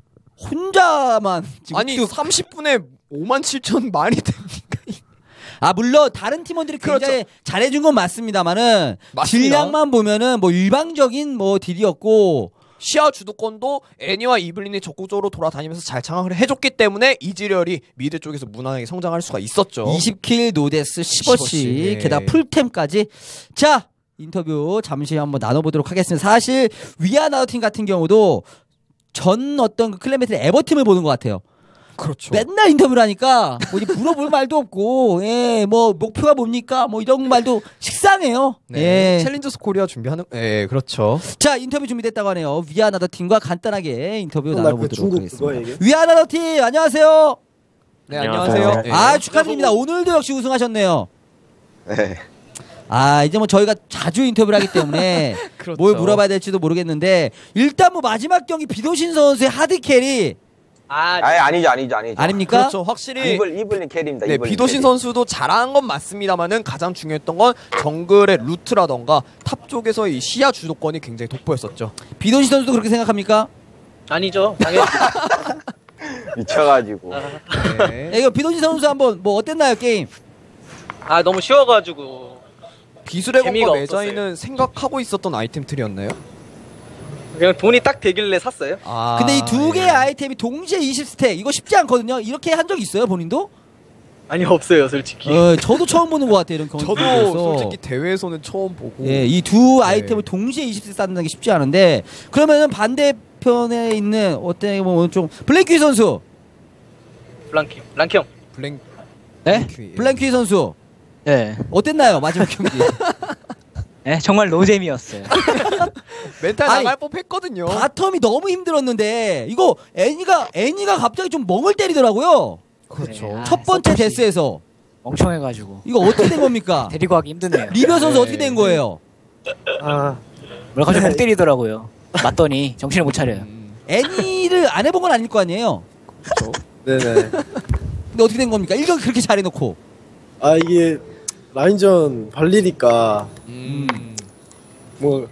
혼자만 지금
아니
뚝-
삼십 분에 오만 칠천 말이 됩니까?
아 물론 다른 팀원들이 굉장히
그렇죠.
잘해준 건 맞습니다만은
맞습니다.
딜량만 보면은 뭐 일방적인 뭐 딜이었고
시야 주도권도 애니와 이블린이 적극적으로 돌아다니면서 잘 장악을 해줬기 때문에 이즈리얼이 미드 쪽에서 무난하게 성장할 수가 있었죠.
이십 킬 노데스 십 어시
십 어시, 네.
게다가 풀템까지. 자 인터뷰 잠시 한번 나눠보도록 하겠습니다. 사실 위아나더 팀 같은 경우도 전 어떤 그 클레멘트의 에버팀을 보는 것 같아요.
그렇죠.
맨날 인터뷰를 하니까 뭐 이제 물어볼 말도 없고 예 뭐 목표가 뭡니까 뭐 이런 말도 식상해요.
네.
예.
챌린저스 코리아 준비하는 예, 그렇죠.
자 인터뷰 준비됐다고 하네요. 위아나더 팀과 간단하게 인터뷰
나 그
나눠보도록
중국
하겠습니다.
그거 얘기?
위아나더 팀 안녕하세요.
네,
안녕하세요.
안녕하세요. 예.
아 축하드립니다. 오늘도 역시 우승하셨네요.
네.
아 이제 뭐 저희가 자주 인터뷰를 하기 때문에
그렇죠.
뭘 물어봐야 될지도 모르겠는데 일단 뭐 마지막 경기 비도신 선수의 하드 캐리
아,
아니 아니죠 아니죠 아니죠.
아닙니까?
그렇죠. 확실히
이블 이블린 캐리입니다.
네,
이블린
비도신
캐리.
선수도 잘한 건 맞습니다만은 가장 중요했던 건 정글의 루트라던가 탑 쪽에서 이 시야 주도권이 굉장히 돋보였었죠.
비도신 선수도 그렇게 생각합니까?
아니죠. 당연히.
미쳐가지고.
네.
예, 이거 비도신 선수 한번 뭐 어땠나요 게임?
아, 너무 쉬워가지고.
비술의
재미가
검과 메자이는 생각하고 있었던 아이템 틀이었나요?
그냥 돈이 딱 되길래 샀어요.
아,
근데 이 두 개의
예.
아이템이 동시에 이십 스택 이거 쉽지 않거든요. 이렇게 한 적 있어요 본인도?
아니, 없어요, 솔직히.
어, 저도 처음 보는 것 같아요 이런 경기.
저도 솔직히 대회에서는 처음 보고
예, 이 두 아이템을 동시에 이십 스택 쌓는 게 쉽지 않은데 그러면은 반대편에 있는 어떻게 보면 좀 블랙퀴 선수,
블랑키. 랑키 형.
블랭
네?
블랭퀴, 예.
블랙퀴 선수
네,
어땠나요 마지막 경기?
네 정말 노잼이었어요.
멘탈
아니,
나갈 법했거든요.
바텀이 너무 힘들었는데 이거 애니가 애니가 갑자기 좀 멍을 때리더라고요.
그렇죠.
네, 아,
첫 번째
서폿이
데스에서
멍청해가지고
이거 어떻게 된 겁니까?
데리고 하기 힘드네요.
리벼 선수
네.
어떻게 된 거예요?
아, 뭘 갑자기 멍 때리더라고요. 맞더니 정신을 못 차려요.
음,
애니를 안 해본 건 아닐 거 아니에요.
그렇죠.
네네.
근데 어떻게 된 겁니까? 일 경기 그렇게 잘해놓고
아 이게 라인전 발리니까
음.
뭐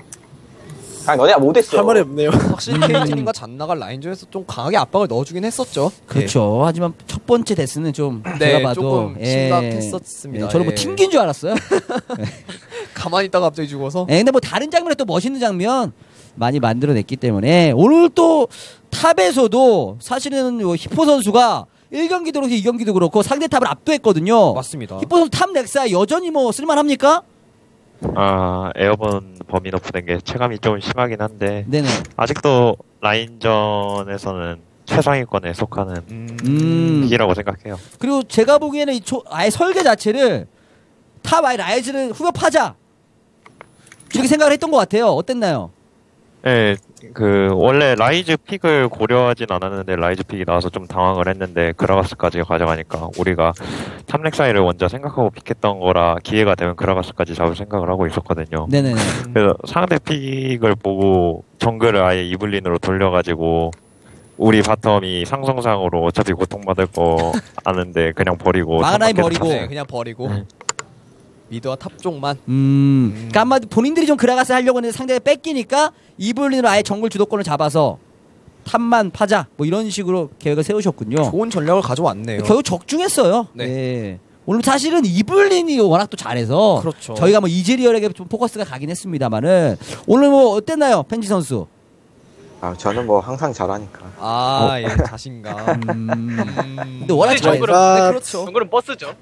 할
아 너네가 못했어.
말이 없네요.
확실히 케이트님과 잔나가 라인전에서 좀 강하게 압박을 넣어주긴 했었죠.
그렇죠. 하지만 첫 첫 번째 데스는 좀
네,
제가 봐도
조금
예,
심각했었습니다.
예, 저는 뭐
예.
튕긴 줄 알았어요.
가만히 있다가 갑자기 죽어서.
예, 근데 뭐 다른 장면에 또 멋있는 장면 많이 만들어냈기 때문에 오늘 또 탑에서도 사실은 뭐 히포 선수가 일 경기도 그렇고 이 경기도 그렇고 상대 탑을 압도했거든요.
맞습니다.
히포 선수 탑 넥사 여전히 뭐 쓸만합니까?
아, 에어본 범위 높은 게 체감이 좀 심하긴 한데
네네.
아직도 라인전에서는 최상위권에 속하는
음.
기라고 생각해요.
그리고 제가 보기에는 이 초, 아예 설계 자체를 탑 아예 라이즈를 후벼파자 이렇게 생각을 했던 것 같아요. 어땠나요?
네, 그 원래 라이즈 픽을 고려하진 않았는데 라이즈 픽이 나와서 좀 당황을 했는데 그라가스까지 가져가니까 우리가 탑렉사이를 먼저 생각하고 픽했던 거라 기회가 되면 그라가스까지 잡을 생각을 하고 있었거든요.
네네네.
그래서 상대 픽을 보고 정글을 아예 이블린으로 돌려가지고 우리 바텀이 상성상으로 어차피 고통받을 거 아는데 그냥 버리고
마그나임
탑
버리고.
탑
네, 그냥 버리고 미드와 탑 쪽만.
음. 그러니까 한마디 본인들이 좀 그라가스 하려고 했는데 상대가 뺏기니까 이블린으로 아예 정글 주도권을 잡아서 탑만 파자 뭐 이런 식으로 계획을 세우셨군요.
좋은 전략을 가져왔네요.
결국 적중했어요.
네.
예. 오늘 사실은 이블린이 워낙 또 잘해서
그렇죠.
저희가 뭐 이즈리얼에게 좀 포커스가 가긴 했습니다만은 오늘 뭐 어땠나요, 펜지 선수?
아, 저는 뭐 항상 잘하니까.
아, 예, 자신감.
음.
음.
근데 워낙
근데
잘해서
정글은
아,
네, 그렇죠.
정글은 버스죠.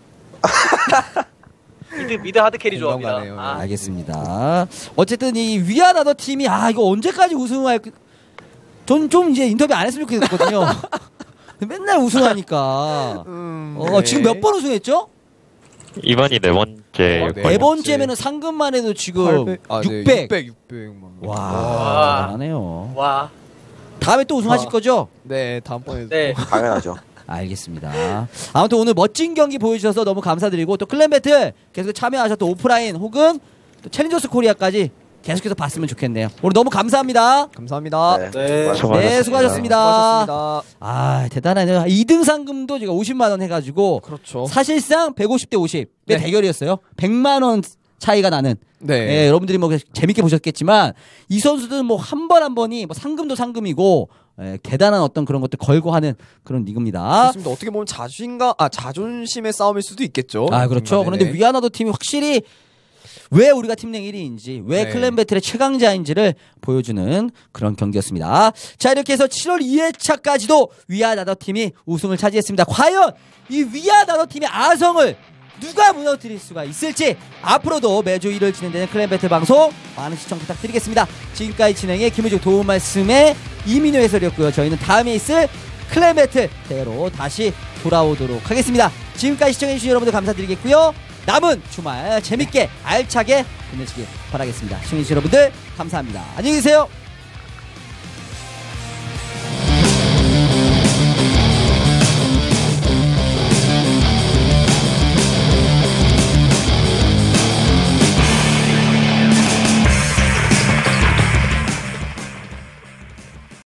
미드 미드 하드 캐리
공감
조합이다.
가네요.
아,
알겠습니다. 어쨌든 이 위아나더 팀이 아 이거 언제까지 우승할? 전 좀 이제 인터뷰 안 했으면 좋겠거든요. 맨날 우승하니까.
음,
어
네.
지금 몇 번 우승했죠?
이번이 네 번째.
네.
네
번째.
번째면은 상금만 해도 지금
팔백, 아, 네,
육백.
육백, 육백만.
와,
와.
잘하네요.
와.
다음에 또 우승하실
와.
거죠?
네, 다음번에.
네.
당연하죠.
알겠습니다. 아무튼 오늘 멋진 경기 보여주셔서 너무 감사드리고 또 클랜 배틀 계속 참여하셨던 오프라인 혹은 또 챌린저스 코리아까지 계속해서 봤으면 좋겠네요. 오늘 너무 감사합니다.
감사합니다.
네.
네.
수고하셨습니다.
네, 수고하셨습니다.
수고하셨습니다.
아, 대단하네요. 이 등 상금도 제가 오십만 원 해가지고
그렇죠.
사실상 백오십 대 오십의
네.
대결이었어요. 백만 원 차이가 나는.
네.
예, 여러분들이 뭐 재밌게 보셨겠지만 이 선수들은 뭐 한 번 한 번이 뭐 상금도 상금이고 예, 대단한 어떤 그런 것들 걸고 하는 그런 리그입니다.
좋습니다. 어떻게 보면 자신감, 아 자존심의 싸움일 수도 있겠죠.
아, 그렇죠.
중간에.
그런데 위아나도 팀이 확실히 왜 우리가 팀랭 일 위인지, 왜
네.
클랜 배틀의 최강자인지를 보여주는 그런 경기였습니다. 자, 이렇게 해서 칠월 이 회차까지도 위아나더 팀이 우승을 차지했습니다. 과연 이 위아나더 팀의 아성을 누가 무너뜨릴 수가 있을지 앞으로도 매주 일요일 진행되는 클랜 배틀 방송 많은 시청 부탁드리겠습니다. 지금까지 진행의 김우중 도움 말씀의 이민호 해설이었고요. 저희는 다음에 있을 클랜 배틀 대회로 다시 돌아오도록 하겠습니다. 지금까지 시청해주신 여러분들 감사드리겠고요. 남은 주말 재밌게 알차게 보내시길 바라겠습니다. 시청해주신 여러분들 감사합니다. 안녕히 계세요.